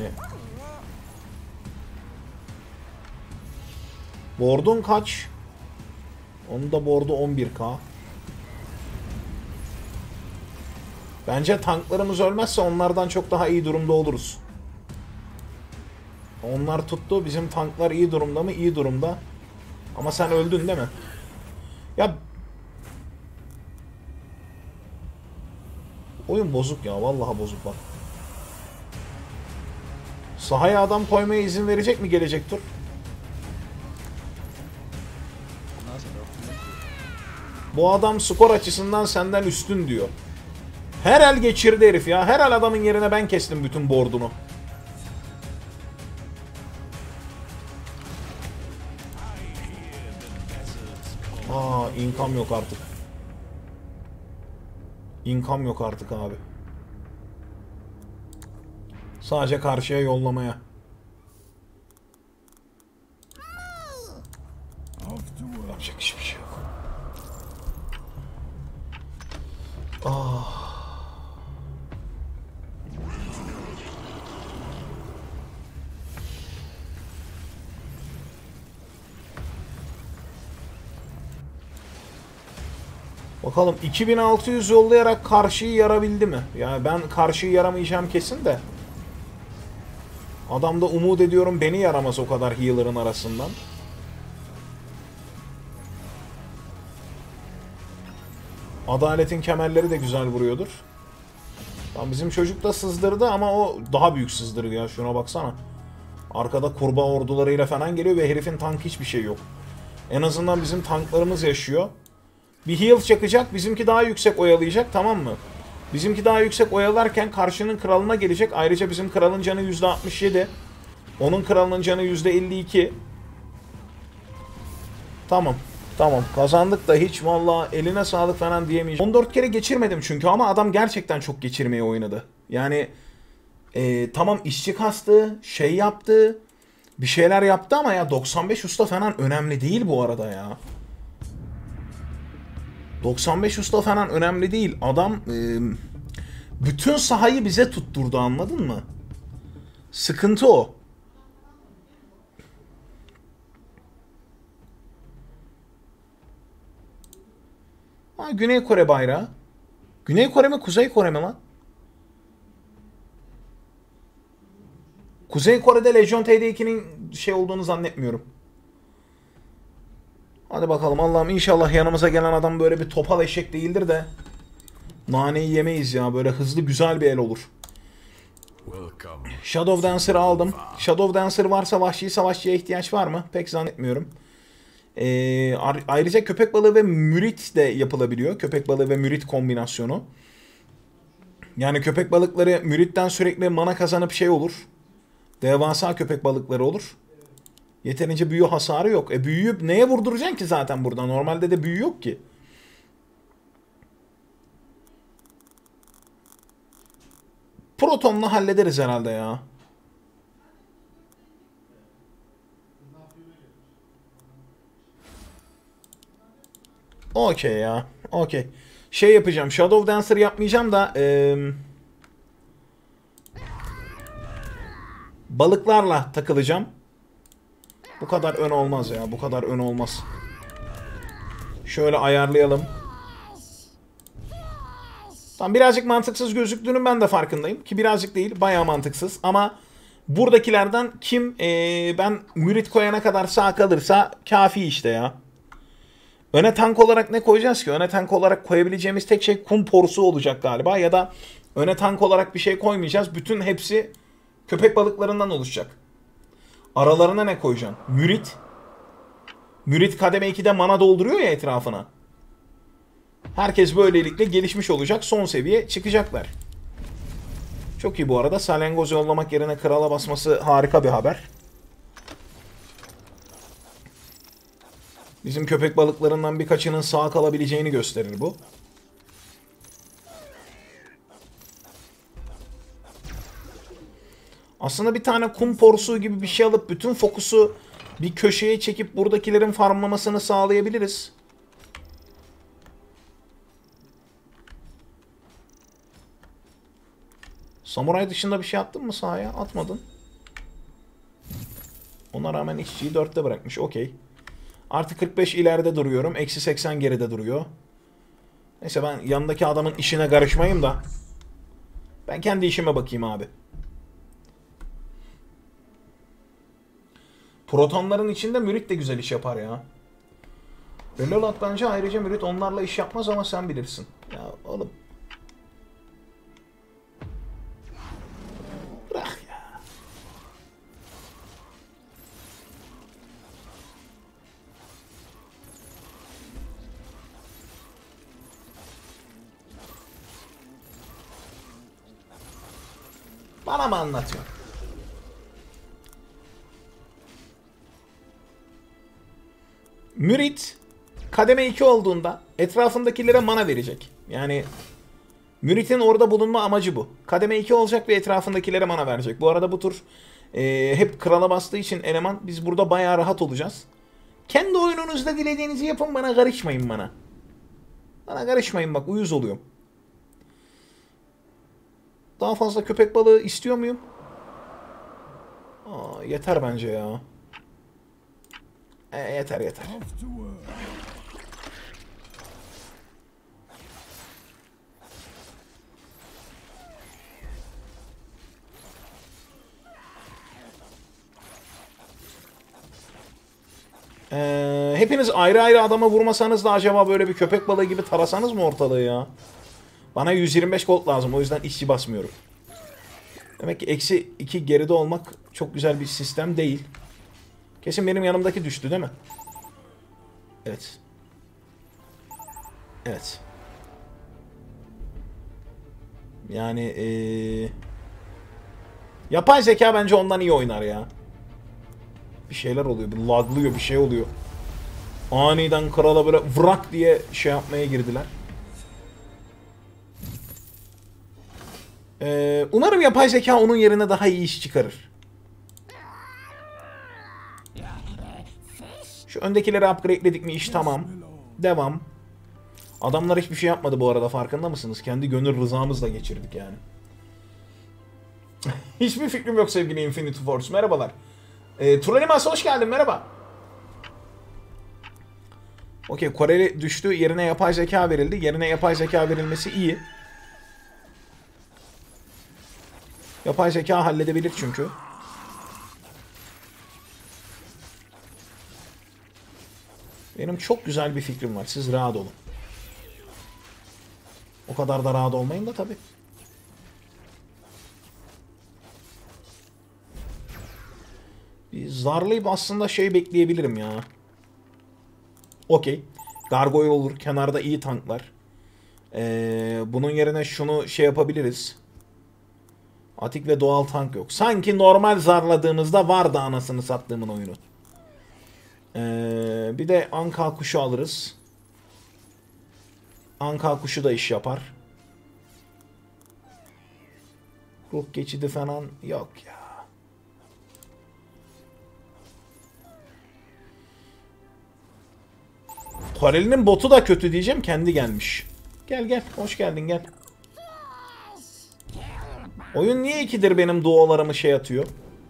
Board'un kaç? Onun da board'u on bir K. Bence tanklarımız ölmezse onlardan çok daha iyi durumda oluruz. Onlar tuttu. Bizim tanklar iyi durumda mı? İyi durumda. Ama sen öldün değil mi? Ya oyun bozuk ya. Vallahi bozuk bak. Sahaya adam koymaya izin verecek mi gelecek tur? Bu adam skor açısından senden üstün diyor. Her el geçirdi herif ya. Her el adamın yerine ben kestim bütün board'unu. Aa, income yok artık. Income yok artık abi. Sadece karşıya yollamaya. Yapacak hiçbir şey yok. Ah. Bakalım iki bin altı yüz yollayarak karşıyı yarabildi mi? Yani ben karşıyı yaramayacağım kesin de. Adam da umut ediyorum beni yaramaz o kadar healer'ın arasından. Adaletin kemerleri de güzel vuruyordur. Tam bizim çocuk da sızdırdı ama o daha büyük sızdırdı ya. Şuna baksana. Arkada kurbağa ordularıyla falan geliyor ve herifin tank hiçbir şey yok. En azından bizim tanklarımız yaşıyor. Bir heal çakacak, bizimki daha yüksek oyalayacak, tamam mı? Bizimki daha yüksek oyalarken karşının kralına gelecek. Ayrıca bizim kralın canı yüzde altmış yedi. Onun kralının canı yüzde elli iki. Tamam. Tamam. Kazandık da hiç valla eline sağlık falan diyemeyeceğim. on dört kere geçirmedim çünkü ama adam gerçekten çok geçirmeyi oynadı. Yani e, tamam işçi kastı, şey yaptı, bir şeyler yaptı ama ya doksan beş usta falan önemli değil bu arada ya. doksan beş usta falan önemli değil. Adam e, bütün sahayı bize tutturdu, anladın mı? Sıkıntı o. Ha, Güney Kore bayrağı. Güney Kore mi Kuzey Kore mi lan? Kuzey Kore'de Legion T D iki'nin şey olduğunu zannetmiyorum. Hadi bakalım, Allah'ım inşallah yanımıza gelen adam böyle bir topal eşek değildir de naneyi yemeyiz ya, böyle hızlı güzel bir el olur. Shadow Dancer'ı aldım. Shadow Dancer varsa vahşi savaşçıya ihtiyaç var mı? Pek zannetmiyorum. Ee, ayrıca köpek balığı ve mürit de yapılabiliyor. Köpek balığı ve mürit kombinasyonu. Yani köpek balıkları müritten sürekli mana kazanıp şey olur. Devasa köpek balıkları olur. Yeterince büyü hasarı yok. E büyüyüp neye vurduracaksın ki zaten burada? Normalde de büyü yok ki. Proton'la hallederiz herhalde ya. Okey ya. Okey. Şey yapacağım. Shadow Dancer yapmayacağım da ee, balıklarla takılacağım. Bu kadar ön olmaz ya. Bu kadar ön olmaz. Şöyle ayarlayalım. Tamam, birazcık mantıksız gözüktüğünün ben de farkındayım. Ki birazcık değil, bayağı mantıksız. Ama buradakilerden kim ee, ben mürit koyana kadar sağ kalırsa kafi işte ya. Öne tank olarak ne koyacağız ki? Öne tank olarak koyabileceğimiz tek şey kum porusu olacak galiba. Ya da öne tank olarak bir şey koymayacağız. Bütün hepsi köpek balıklarından oluşacak. Aralarına ne koyacaksın? Mürit. Mürit kademe ikide mana dolduruyor ya etrafına. Herkes böylelikle gelişmiş olacak. Son seviye çıkacaklar. Çok iyi bu arada. Salyangoz yollamak yerine krala basması harika bir haber. Bizim köpek balıklarından birkaçının sağ kalabileceğini gösterir bu. Aslında bir tane kum porusu gibi bir şey alıp bütün fokusu bir köşeye çekip buradakilerin farmlamasını sağlayabiliriz. Samuray dışında bir şey attın mı sahaya? Atmadın. Ona rağmen işçiyi dörtte bırakmış. Okey. Artı kırk beş ileride duruyorum. Eksi seksen geride duruyor. Neyse, ben yanındaki adamın işine karışmayayım da ben kendi işime bakayım abi. Protonların içinde mürit de güzel iş yapar ya. Relolat bence ayrıca mürit onlarla iş yapmaz ama sen bilirsin. Ya oğlum. Bırak ya. Bana mı anlatıyorsun? Mürit kademe iki olduğunda etrafındakilere mana verecek. Yani Mürit'in orada bulunma amacı bu. Kademe iki olacak ve etrafındakilere mana verecek. Bu arada bu tur e, hep krala bastığı için eleman, biz burada bayağı rahat olacağız. Kendi oyununuzda dilediğinizi yapın, bana karışmayın bana. Bana karışmayın bak, uyuz oluyorum. Daha fazla köpek balığı istiyor muyum? Aa, yeter bence ya. E, yeter yeter. Ee, hepiniz ayrı ayrı adama vurmasanız da acaba böyle bir köpek balığı gibi tarasanız mı ortalığı ya? Bana yüz yirmi beş gold lazım, o yüzden işçi basmıyorum. Demek ki eksi iki geride olmak çok güzel bir sistem değil. Kesin benim yanımdaki düştü değil mi? Evet. Evet. Yani ee... yapay zeka bence ondan iyi oynar ya. Bir şeyler oluyor. Bir laglıyor, bir şey oluyor. Aniden krala böyle vrak diye şey yapmaya girdiler. Ee, umarım yapay zeka onun yerine daha iyi iş çıkarır. Şu öndekileri upgrade'ledik mi iş tamam. Devam. Adamlar hiçbir şey yapmadı bu arada, farkında mısınız? Kendi gönül rızamızla geçirdik yani. Hiçbir fikrim yok sevgili Infinity Force. Merhabalar. Ee, Turanimas hoş geldin, merhaba. Okey, Koreli düştü, yerine yapay zeka verildi. Yerine yapay zeka verilmesi iyi. Yapay zeka halledebilir çünkü. Benim çok güzel bir fikrim var. Siz rahat olun. O kadar da rahat olmayın da tabii. Bir zarlayıp aslında şey bekleyebilirim ya. Okey. Gargoyle olur. Kenarda iyi tanklar. Ee, bunun yerine şunu şey yapabiliriz. Atik ve doğal tank yok. Sanki normal zarladığımızda vardı anasını sattığımın oyunu. Ee, bir de Anka kuşu alırız. Anka kuşu da iş yapar. Ruh geçidi falan yok ya. Koreli'nin botu da kötü diyeceğim. Kendi gelmiş. Gel gel. Hoş geldin gel. Oyun niye ikidir benim dualarımı şey atıyor?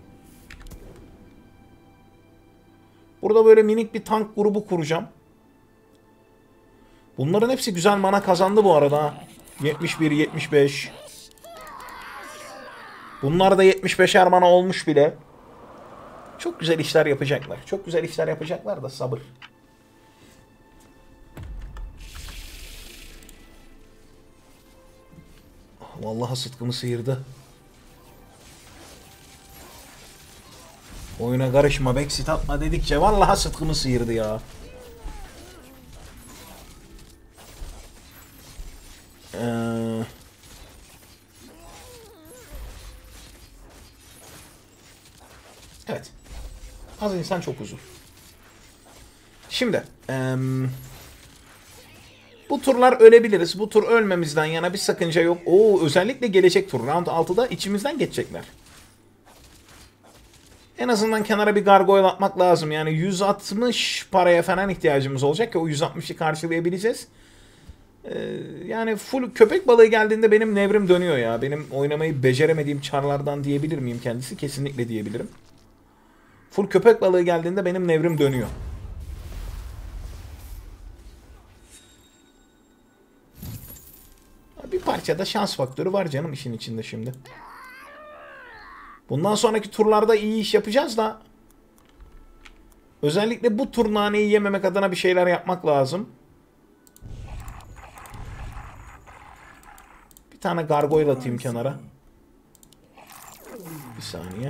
Burada böyle minik bir tank grubu kuracağım. Bunların hepsi güzel mana kazandı bu arada. yetmiş bir yetmiş beş. Bunlar da yetmiş beşer mana olmuş bile. Çok güzel işler yapacaklar. Çok güzel işler yapacaklar da sabır. Vallahi sıtkımı sıyırdı. Oyuna karışma, backseat atma dedikçe vallahi sıtkımı sıyırdı ya. Ee... Evet. Az insan çok uzun. Şimdi ee... bu turlar ölebiliriz. Bu tur ölmemizden yana bir sakınca yok. Oo, özellikle gelecek tur round altıda içimizden geçecekler. En azından kenara bir gargoyle atmak lazım. Yani yüz altmış paraya falan ihtiyacımız olacak ki o yüz altmışı karşılayabileceğiz. Ee, yani full köpek balığı geldiğinde benim nevrim dönüyor ya. Benim oynamayı beceremediğim çarlardan diyebilir miyim kendisi? Kesinlikle diyebilirim. Full köpek balığı geldiğinde benim nevrim dönüyor. Bir parça da şans faktörü var canım işin içinde şimdi. Bundan sonraki turlarda iyi iş yapacağız da özellikle bu tur naneyi yememek adına bir şeyler yapmak lazım. Bir tane gargoyle atayım kenara. Bir saniye.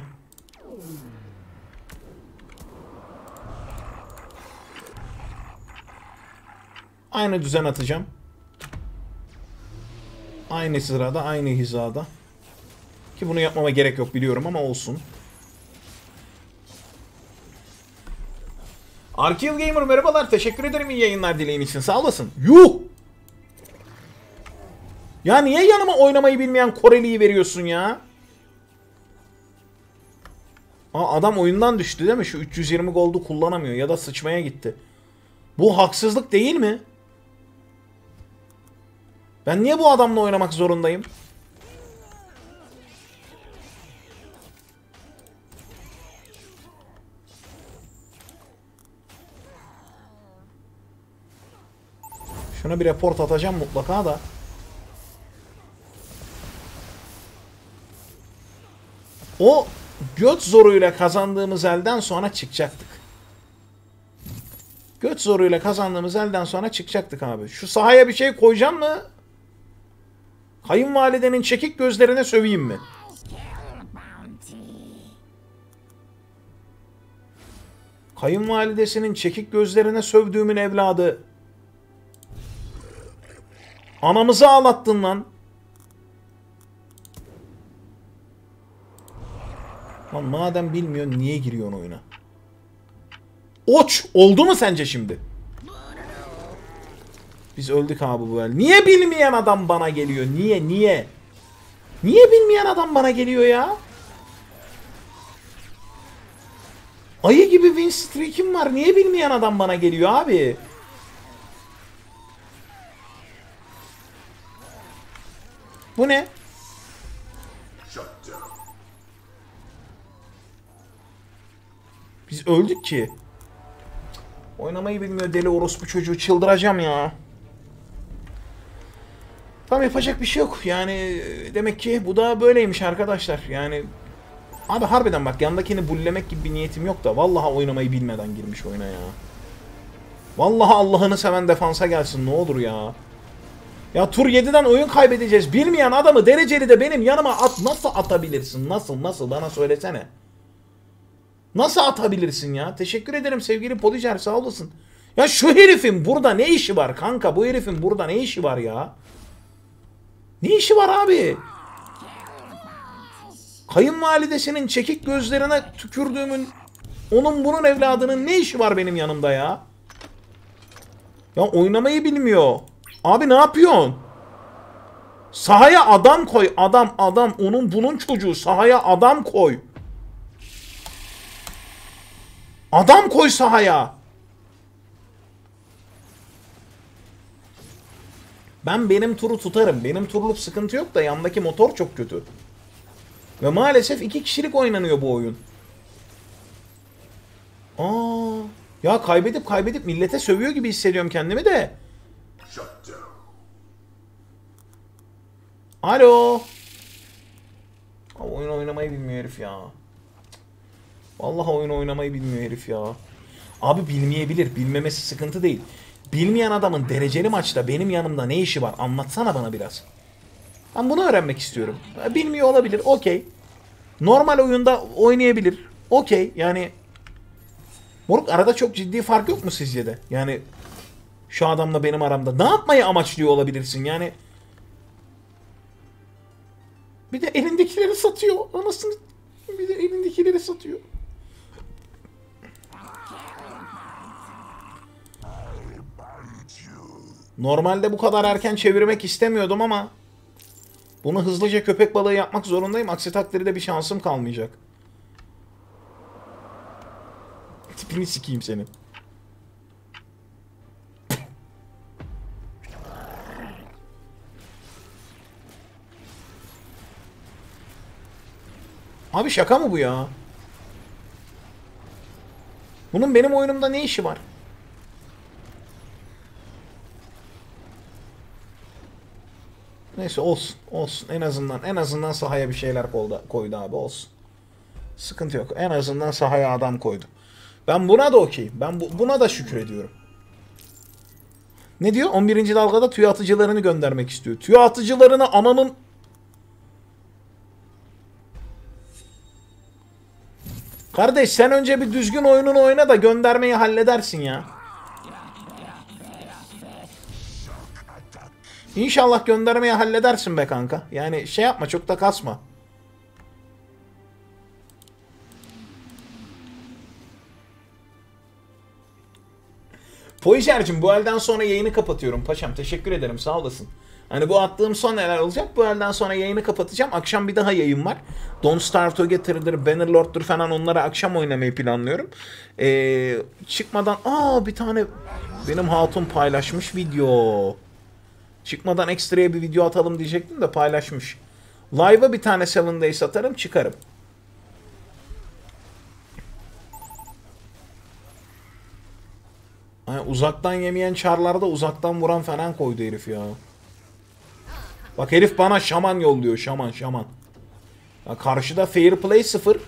Aynı düzen atacağım. Aynı sırada, aynı hizada. Ki bunu yapmama gerek yok biliyorum ama olsun. Arkill Gamer merhabalar. Teşekkür ederim iyi yayınlar dileğin için. Sağ olasın. Yuh! Ya niye yanıma oynamayı bilmeyen Koreli'yi veriyorsun ya? Aa, adam oyundan düştü değil mi? Şu üç yüz yirmi gold'u kullanamıyor ya da sıçmaya gitti. Bu haksızlık değil mi? Ben niye bu adamla oynamak zorundayım? Şuna bir report atacağım mutlaka da. O göt zoruyla kazandığımız elden sonra çıkacaktık. Göt zoruyla kazandığımız elden sonra çıkacaktık abi. Şu sahaya bir şey koyacağım mı? Kayınvalidenin çekik gözlerine söveyim mi? Kayınvalidesinin çekik gözlerine sövdüğümün evladı. Anamızı ağlattın lan. Lan madem bilmiyorsun niye giriyorsun oyuna? Oç oldu mu sence şimdi? Biz öldük abi bu el. Niye bilmeyen adam bana geliyor? Niye niye? Niye bilmeyen adam bana geliyor ya? Ayı gibi win streak'im var. Niye bilmeyen adam bana geliyor abi? Bu ne? Biz öldük ki. Oynamayı bilmiyor deli orospu çocuğu. Çıldıracağım ya. Tamam, yapacak bir şey yok. Yani demek ki bu da böyleymiş arkadaşlar. Yani abi harbiden bak, yandakini bullemek gibi bir niyetim yok da vallahi oynamayı bilmeden girmiş oyuna ya. Vallahi Allah'ını seven defansa gelsin ne olur ya. Ya tur yediden oyun kaybedeceğiz. Bilmeyen adamı dereceli de benim yanıma at. Nasıl atabilirsin? Nasıl nasıl bana söylesene. Nasıl atabilirsin ya? Teşekkür ederim sevgili Policer, sağ olasın. Ya şu herifin burada ne işi var kanka? Bu herifin burada ne işi var ya? Ne işi var abi? Kayınvalidesinin çekik gözlerine tükürdüğümün, onun bunun evladının ne işi var benim yanımda ya? Ya oynamayı bilmiyor. Abi ne yapıyorsun? Sahaya adam koy. Adam adam. Onun bunun çocuğu. Sahaya adam koy. Adam koy sahaya. Ben benim turu tutarım. Benim turluk sıkıntı yok da yandaki motor çok kötü. Ve maalesef iki kişilik oynanıyor bu oyun. Aa, ya kaybedip kaybedip millete sövüyor gibi hissediyorum kendimi de. Alo. Abi oyun oynamayı bilmiyor herif ya. Vallahi oyun oynamayı bilmiyor herif ya. Abi bilmeyebilir. Bilmemesi sıkıntı değil. Bilmeyen adamın dereceli maçta benim yanımda ne işi var? Anlatsana bana biraz. Ben bunu öğrenmek istiyorum. Bilmiyor olabilir. Okey. Normal oyunda oynayabilir. Okey. Yani moruk, arada çok ciddi fark yok mu sizce de? Yani şu adamla benim aramda. Ne yapmayı amaçlıyor olabilirsin? Yani bir de elindekileri satıyor. Anasını, bir de elindekileri satıyor. Normalde bu kadar erken çevirmek istemiyordum ama bunu hızlıca köpek balığı yapmak zorundayım. Aksi takdirde bir şansım kalmayacak. Tipini sikeyim senin. Abi şaka mı bu ya? Bunun benim oyunumda ne işi var? Neyse olsun, olsun. En azından en azından sahaya bir şeyler koydu, koydu abi, olsun. Sıkıntı yok. En azından sahaya adam koydu. Ben buna da okeyim. Ben bu, buna da şükrediyorum. Ne diyor? on birinci dalgada tüy atıcılarını göndermek istiyor. Tüy atıcılarını ananın... Kardeş sen önce bir düzgün oyununu oyna da göndermeyi halledersin ya. İnşallah göndermeyi halledersin be kanka. Yani şey yapma, çok da kasma. Poijer'cim bu elden sonra yayını kapatıyorum paşam. Teşekkür ederim, sağ olasın. Hani bu attığım son neler olacak? Bu elden sonra yayını kapatacağım. Akşam bir daha yayın var. Don't Starve Together'dır, Bannerlord'dur falan, onları akşam oynamayı planlıyorum. Ee, çıkmadan... Aa bir tane benim hatun paylaşmış video. Çıkmadan ekstraya bir video atalım diyecektim de paylaşmış. Live'a bir tane seven Days atarım, çıkarım. Yani uzaktan yemeyen çarlarda uzaktan vuran falan koydu herif ya. Bak herif bana şaman yolluyor. Şaman şaman. Ya karşıda fair play sıfır.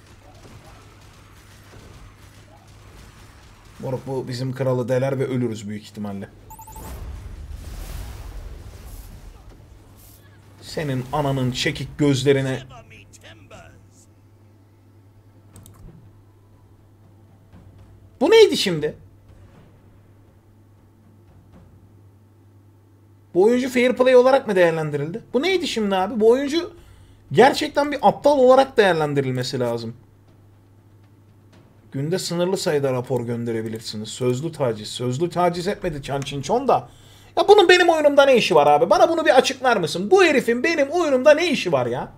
Moruk bu bizim kralı deler ve ölürüz büyük ihtimalle. Senin ananın çekik gözlerine... şimdi? Bu oyuncu fair play olarak mı değerlendirildi? Bu neydi şimdi abi? Bu oyuncu gerçekten bir aptal olarak değerlendirilmesi lazım. Günde sınırlı sayıda rapor gönderebilirsiniz. Sözlü taciz. Sözlü taciz etmedi Çan Çin Çon da. Ya bunun benim oyunumda ne işi var abi? Bana bunu bir açıklar mısın? Bu herifin benim oyunumda ne işi var ya?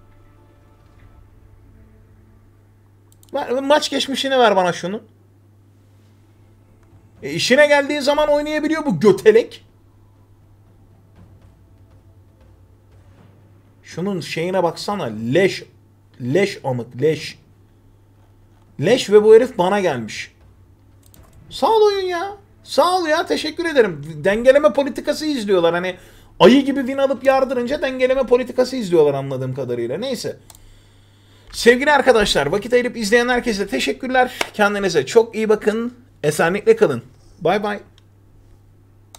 Ver, maç geçmişini ver bana şunu. E işine geldiği zaman oynayabiliyor bu götelek. Şunun şeyine baksana. Leş. Leş amık. Leş. Leş ve bu herif bana gelmiş. Sağ ol oyun ya. Sağ ol ya. Teşekkür ederim. Dengeleme politikası izliyorlar. Hani ayı gibi win alıp yardırınca dengeleme politikası izliyorlar anladığım kadarıyla. Neyse. Sevgili arkadaşlar, vakit ayırıp izleyen herkese teşekkürler. Kendinize çok iyi bakın. Esenlikle kalın. Bay bay.